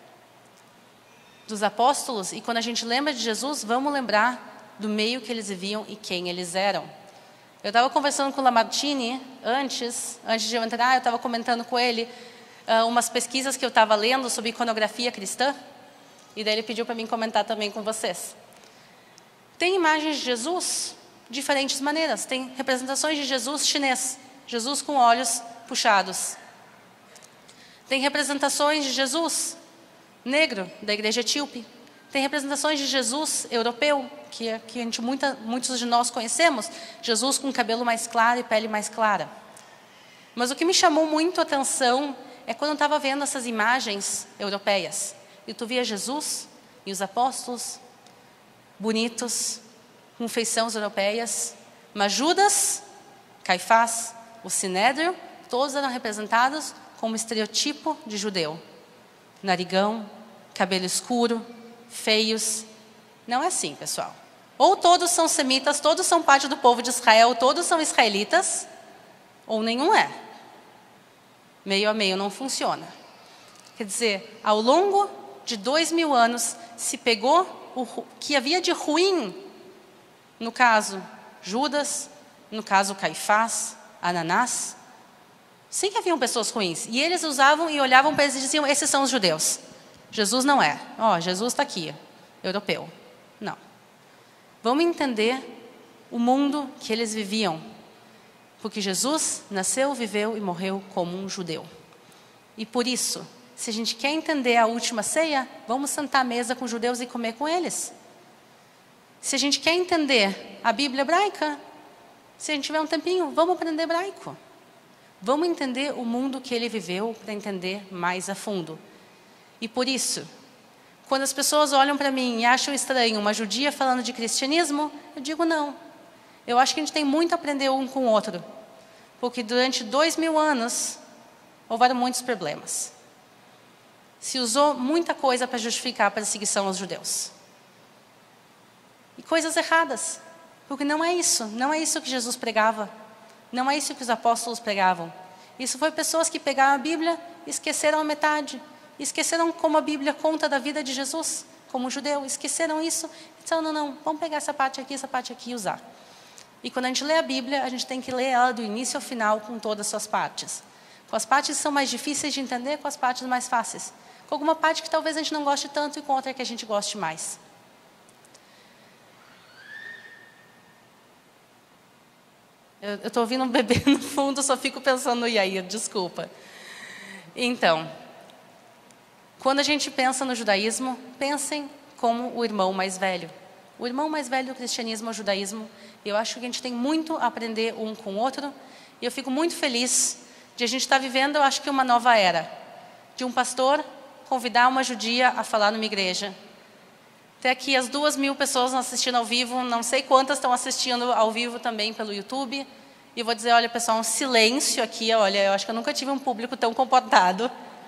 dos apóstolos e quando a gente lembra de Jesus, vamos lembrar do meio que eles viviam e quem eles eram. Eu estava conversando com o Lamartine antes, antes de eu entrar, eu estava comentando com ele uh, umas pesquisas que eu estava lendo sobre iconografia cristã, e daí ele pediu para mim comentar também com vocês. Tem imagens de Jesus de diferentes maneiras. Tem representações de Jesus chinês, Jesus com olhos puxados. Tem representações de Jesus negro, da igreja etíope. Tem representações de Jesus europeu, que, é, que a gente, muita, muitos de nós conhecemos. Jesus com cabelo mais claro e pele mais clara. Mas o que me chamou muito a atenção é quando eu estava vendo essas imagens europeias. E tu via Jesus e os apóstolos bonitos, com feições europeias. Mas Judas, Caifás, o Sinédrio, todos eram representados como estereotipo de judeu. Narigão, cabelo escuro, feios. Não é assim, pessoal. Ou todos são semitas, todos são parte do povo de Israel, todos são israelitas, ou nenhum é. Meio a meio não funciona. Quer dizer, ao longo de dois mil anos, se pegou o que havia de ruim, no caso Judas, no caso Caifás, Ananás. Sim que haviam pessoas ruins. E eles usavam e olhavam para eles e diziam, esses são os judeus. Jesus não é. Ó, oh, Jesus está aqui, europeu. Não. Vamos entender o mundo que eles viviam. Porque Jesus nasceu, viveu e morreu como um judeu. E por isso, se a gente quer entender a última ceia, vamos sentar à mesa com os judeus e comer com eles. Se a gente quer entender a Bíblia hebraica, se a gente tiver um tempinho, vamos aprender hebraico. Vamos entender o mundo que ele viveu para entender mais a fundo. E por isso, quando as pessoas olham para mim e acham estranho uma judia falando de cristianismo, eu digo não. Eu acho que a gente tem muito a aprender um com o outro. Porque durante dois mil anos, houveram muitos problemas. Se usou muita coisa para justificar a perseguição aos judeus. E coisas erradas. Porque não é isso. Não é isso que Jesus pregava. Não é isso que os apóstolos pregavam. Isso foi pessoas que pegaram a Bíblia e esqueceram a metade. Esqueceram como a Bíblia conta da vida de Jesus, como judeu. Esqueceram isso. Então, não, não, vamos pegar essa parte aqui, essa parte aqui e usar. E quando a gente lê a Bíblia, a gente tem que ler ela do início ao final com todas as suas partes. Com as partes que são mais difíceis de entender, com as partes mais fáceis. Com alguma parte que talvez a gente não goste tanto e com outra que a gente goste mais. Eu estou ouvindo um bebê no fundo, só fico pensando no Yair, desculpa. Então, quando a gente pensa no judaísmo, pensem como o irmão mais velho. O irmão mais velho do cristianismo é o judaísmo. Eu acho que a gente tem muito a aprender um com o outro. E eu fico muito feliz de a gente estar vivendo, eu acho que uma nova era. De um pastor convidar uma judia a falar numa igreja. Até aqui as duas mil pessoas assistindo ao vivo, não sei quantas estão assistindo ao vivo também pelo YouTube. E eu vou dizer, olha pessoal, um silêncio aqui, olha, eu acho que eu nunca tive um público tão comportado.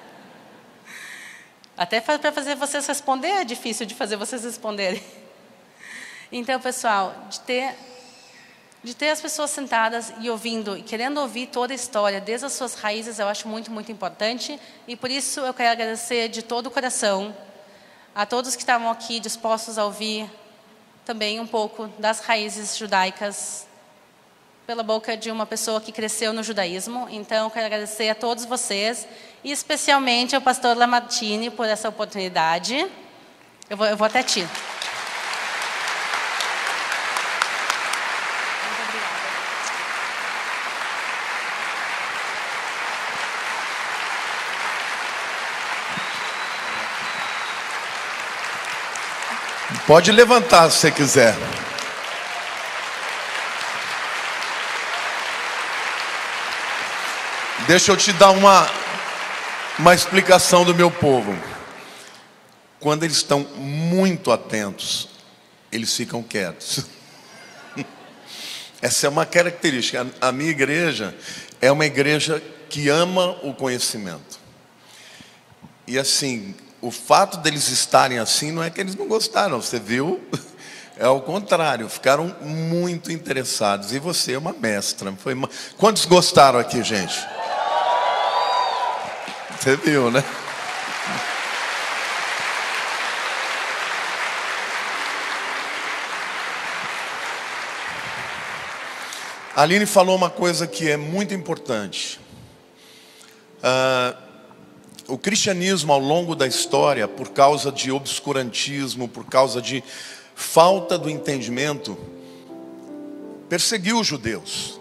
Até para fazer vocês responder é difícil de fazer vocês responderem. Então, pessoal, de ter, de ter as pessoas sentadas e ouvindo, e querendo ouvir toda a história, desde as suas raízes, eu acho muito, muito importante. E por isso eu quero agradecer de todo o coração a todos que estavam aqui dispostos a ouvir também um pouco das raízes judaicas pela boca de uma pessoa que cresceu no judaísmo. Então, eu quero agradecer a todos vocês, e especialmente ao pastor Lamartine por essa oportunidade. Eu vou, eu vou até ti. Muito obrigada. Pode levantar se você quiser. Deixa eu te dar uma, uma explicação do meu povo. Quando eles estão muito atentos, eles ficam quietos. Essa é uma característica. A minha igreja é uma igreja que ama o conhecimento. E assim, o fato deles estarem assim não é que eles não gostaram, você viu? É ao contrário, ficaram muito interessados. E você é uma mestra. Foi uma... Quantos gostaram aqui, gente? Você viu, né? A Aline falou uma coisa que é muito importante. Ah, o cristianismo ao longo da história, por causa de obscurantismo, por causa de falta do entendimento, perseguiu os judeus.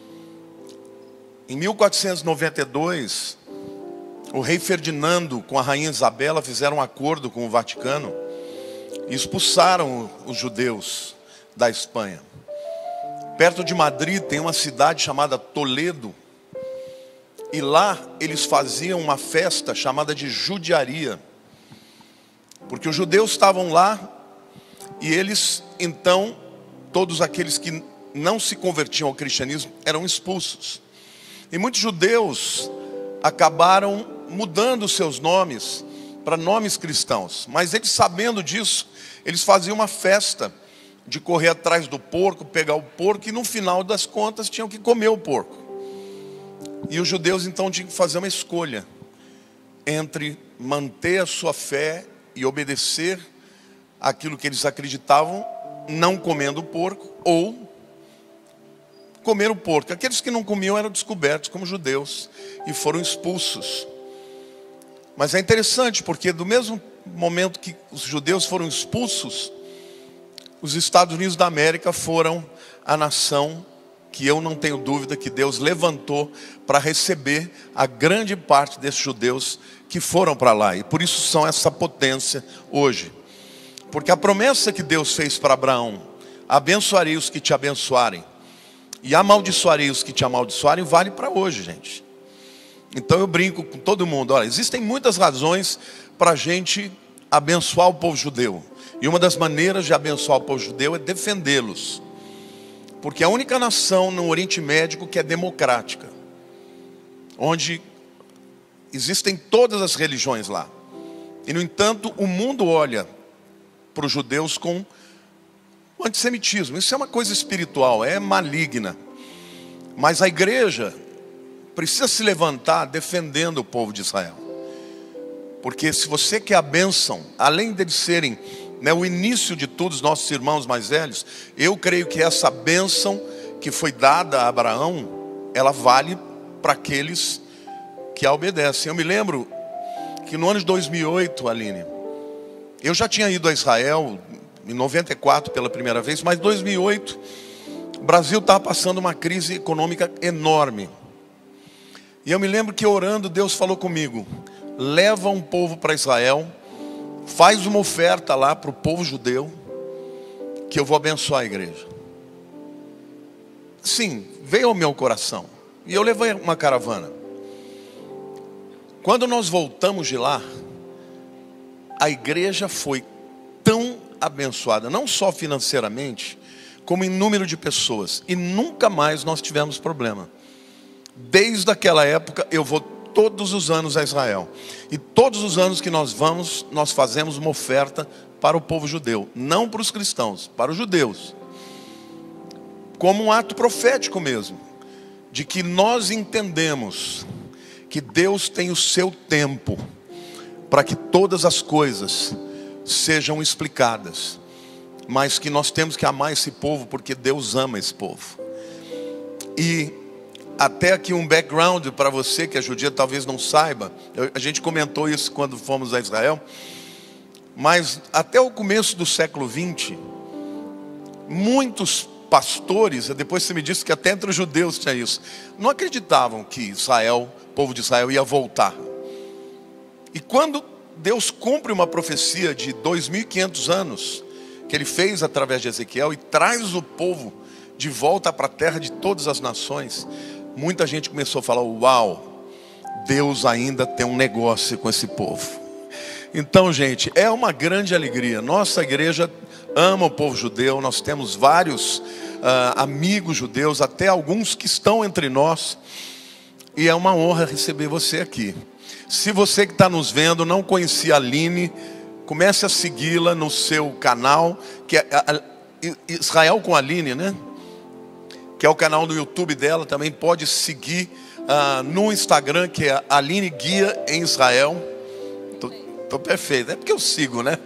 Em mil quatrocentos e noventa e dois, o rei Ferdinando com a rainha Isabela fizeram um acordo com o Vaticano e expulsaram os judeus da Espanha. Perto de Madrid tem uma cidade chamada Toledo, e lá eles faziam uma festa chamada de judiaria, porque os judeus estavam lá e eles, então, todos aqueles que não se convertiam ao cristianismo eram expulsos. E muitos judeus acabaram mudando seus nomes para nomes cristãos. Mas eles, sabendo disso, eles faziam uma festa de correr atrás do porco, pegar o porco, e no final das contas tinham que comer o porco. E os judeus então tinham que fazer uma escolha entre manter a sua fé e obedecer aquilo que eles acreditavam, não comendo o porco, ou comer o porco. Aqueles que não comiam eram descobertos como judeus e foram expulsos. Mas é interessante, porque do mesmo momento que os judeus foram expulsos, os Estados Unidos da América foram a nação que eu não tenho dúvida que Deus levantou para receber a grande parte desses judeus que foram para lá. E por isso são essa potência hoje. Porque a promessa que Deus fez para Abraão: abençoarei os que te abençoarem, E amaldiçoarei os que te amaldiçoarem, vale para hoje, gente. Então eu brinco com todo mundo. Olha, existem muitas razões para a gente abençoar o povo judeu. E uma das maneiras de abençoar o povo judeu é defendê-los. Porque é a única nação no Oriente Médio que é democrática. Onde existem todas as religiões lá. E no entanto, o mundo olha para os judeus com o antissemitismo. Isso é uma coisa espiritual, é maligna. Mas a igreja precisa se levantar defendendo o povo de Israel. Porque se você quer a bênção, além deles serem, né, o início de tudo, os nossos irmãos mais velhos, eu creio que essa bênção que foi dada a Abraão, ela vale para aqueles que a obedecem. Eu me lembro que no ano de dois mil e oito, Aline, eu já tinha ido a Israel em noventa e quatro pela primeira vez, mas em dois mil e oito o Brasil estava passando uma crise econômica enorme. E eu me lembro que orando, Deus falou comigo: leva um povo para Israel, faz uma oferta lá para o povo judeu, que eu vou abençoar a igreja. Sim, veio ao meu coração. E eu levei uma caravana. Quando nós voltamos de lá, a igreja foi tão abençoada, não só financeiramente, como em número de pessoas. E nunca mais nós tivemos problema. Desde aquela época eu vou todos os anos a Israel. E todos os anos que nós vamos, nós fazemos uma oferta para o povo judeu. Não para os cristãos, para os judeus. Como um ato profético mesmo. De que nós entendemos que Deus tem o seu tempo para que todas as coisas sejam explicadas. Mas que nós temos que amar esse povo porque Deus ama esse povo. E até aqui um background para você que é judia, talvez não saiba. Eu, a gente comentou isso quando fomos a Israel. Mas até o começo do século vinte, muitos pastores, depois você me disse que até entre os judeus tinha isso, não acreditavam que Israel, o povo de Israel ia voltar. E quando Deus cumpre uma profecia de dois mil e quinhentos anos, que Ele fez através de Ezequiel, e traz o povo de volta para a terra de todas as nações, muita gente começou a falar: uau, Deus ainda tem um negócio com esse povo. Então, gente, é uma grande alegria. Nossa igreja ama o povo judeu. Nós temos vários uh, amigos judeus, até alguns que estão entre nós. E é uma honra receber você aqui. Se você que está nos vendo não conhecia a Aline, comece a segui-la no seu canal, que é a, a, Israel com a Aline, né? Que é o canal no YouTube dela. Também pode seguir uh, no Instagram, que é Aline Guia em Israel. Tô, tô perfeito, é porque eu sigo, né?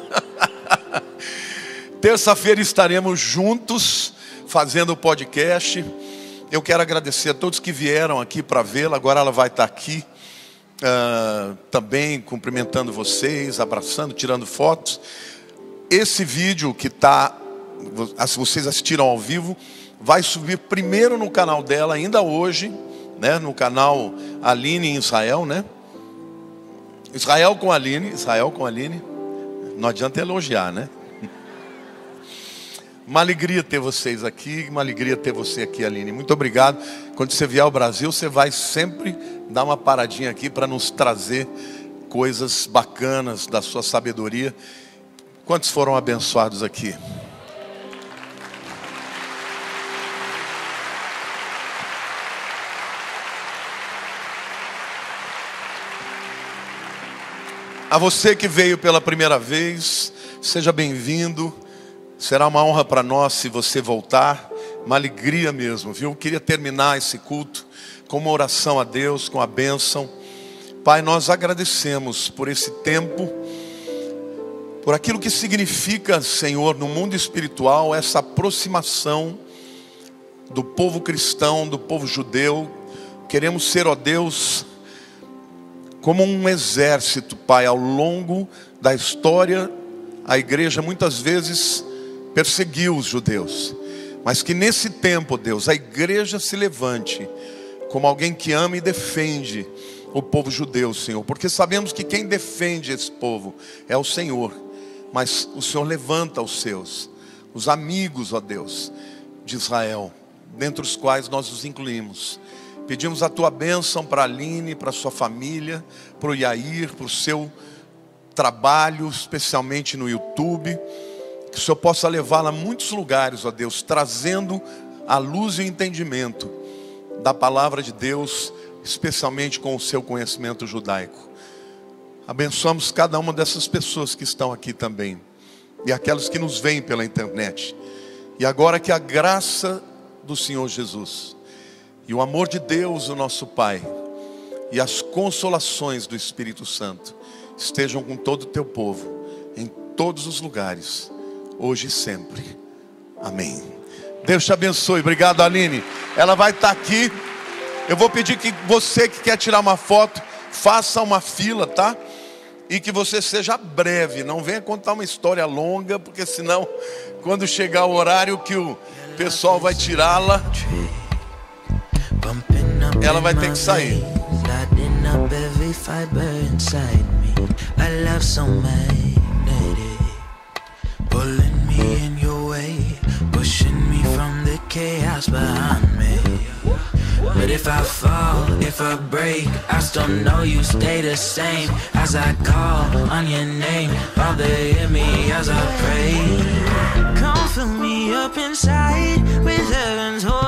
Terça-feira estaremos juntos fazendo o podcast. Eu quero agradecer a todos que vieram aqui para vê-la. Agora ela vai estar aqui uh, também cumprimentando vocês, abraçando, tirando fotos. Esse vídeo que está, se vocês assistiram ao vivo, vai subir primeiro no canal dela ainda hoje, né? No canal Aline em Israel, né? Israel com Aline, Israel com Aline. Não adianta elogiar, né? Uma alegria ter vocês aqui, uma alegria ter você aqui, Aline. Muito obrigado. Quando você vier ao Brasil, você vai sempre dar uma paradinha aqui para nos trazer coisas bacanas da sua sabedoria. Quantos foram abençoados aqui? A você que veio pela primeira vez, seja bem-vindo. Será uma honra para nós se você voltar. Uma alegria mesmo, viu? Eu queria terminar esse culto com uma oração a Deus, com a bênção. Pai, nós agradecemos por esse tempo, por aquilo que significa, Senhor, no mundo espiritual, essa aproximação do povo cristão, do povo judeu. Queremos ser, ó Deus, como um exército, Pai. Ao longo da história, a igreja muitas vezes perseguiu os judeus, mas que nesse tempo, Deus, a igreja se levante como alguém que ama e defende o povo judeu, Senhor, porque sabemos que quem defende esse povo é o Senhor, mas o Senhor levanta os seus, os amigos, ó Deus, de Israel, dentre os quais nós os incluímos. Pedimos a tua bênção para a Aline, para a sua família, para o Yair, para o seu trabalho, especialmente no YouTube. Que o Senhor possa levá-la a muitos lugares, ó Deus, trazendo a luz e o entendimento da palavra de Deus, especialmente com o seu conhecimento judaico. Abençoamos cada uma dessas pessoas que estão aqui também, e aquelas que nos veem pela internet. E agora que a graça do Senhor Jesus, e o amor de Deus, o nosso Pai, e as consolações do Espírito Santo, estejam com todo o teu povo, em todos os lugares, hoje e sempre. Amém. Deus te abençoe. Obrigado, Aline. Ela vai estar aqui. Eu vou pedir que você que quer tirar uma foto, faça uma fila, tá? E que você seja breve. Não venha contar uma história longa, porque senão, quando chegar o horário que o pessoal vai tirá-la, ela vai ter que sair. Pulling me in your way, pushing me from the chaos behind me. But if I fall, if I break, I still know you stay the same. As I call on your name, Father, hear me as I pray. Come fill me up inside with heaven's hope.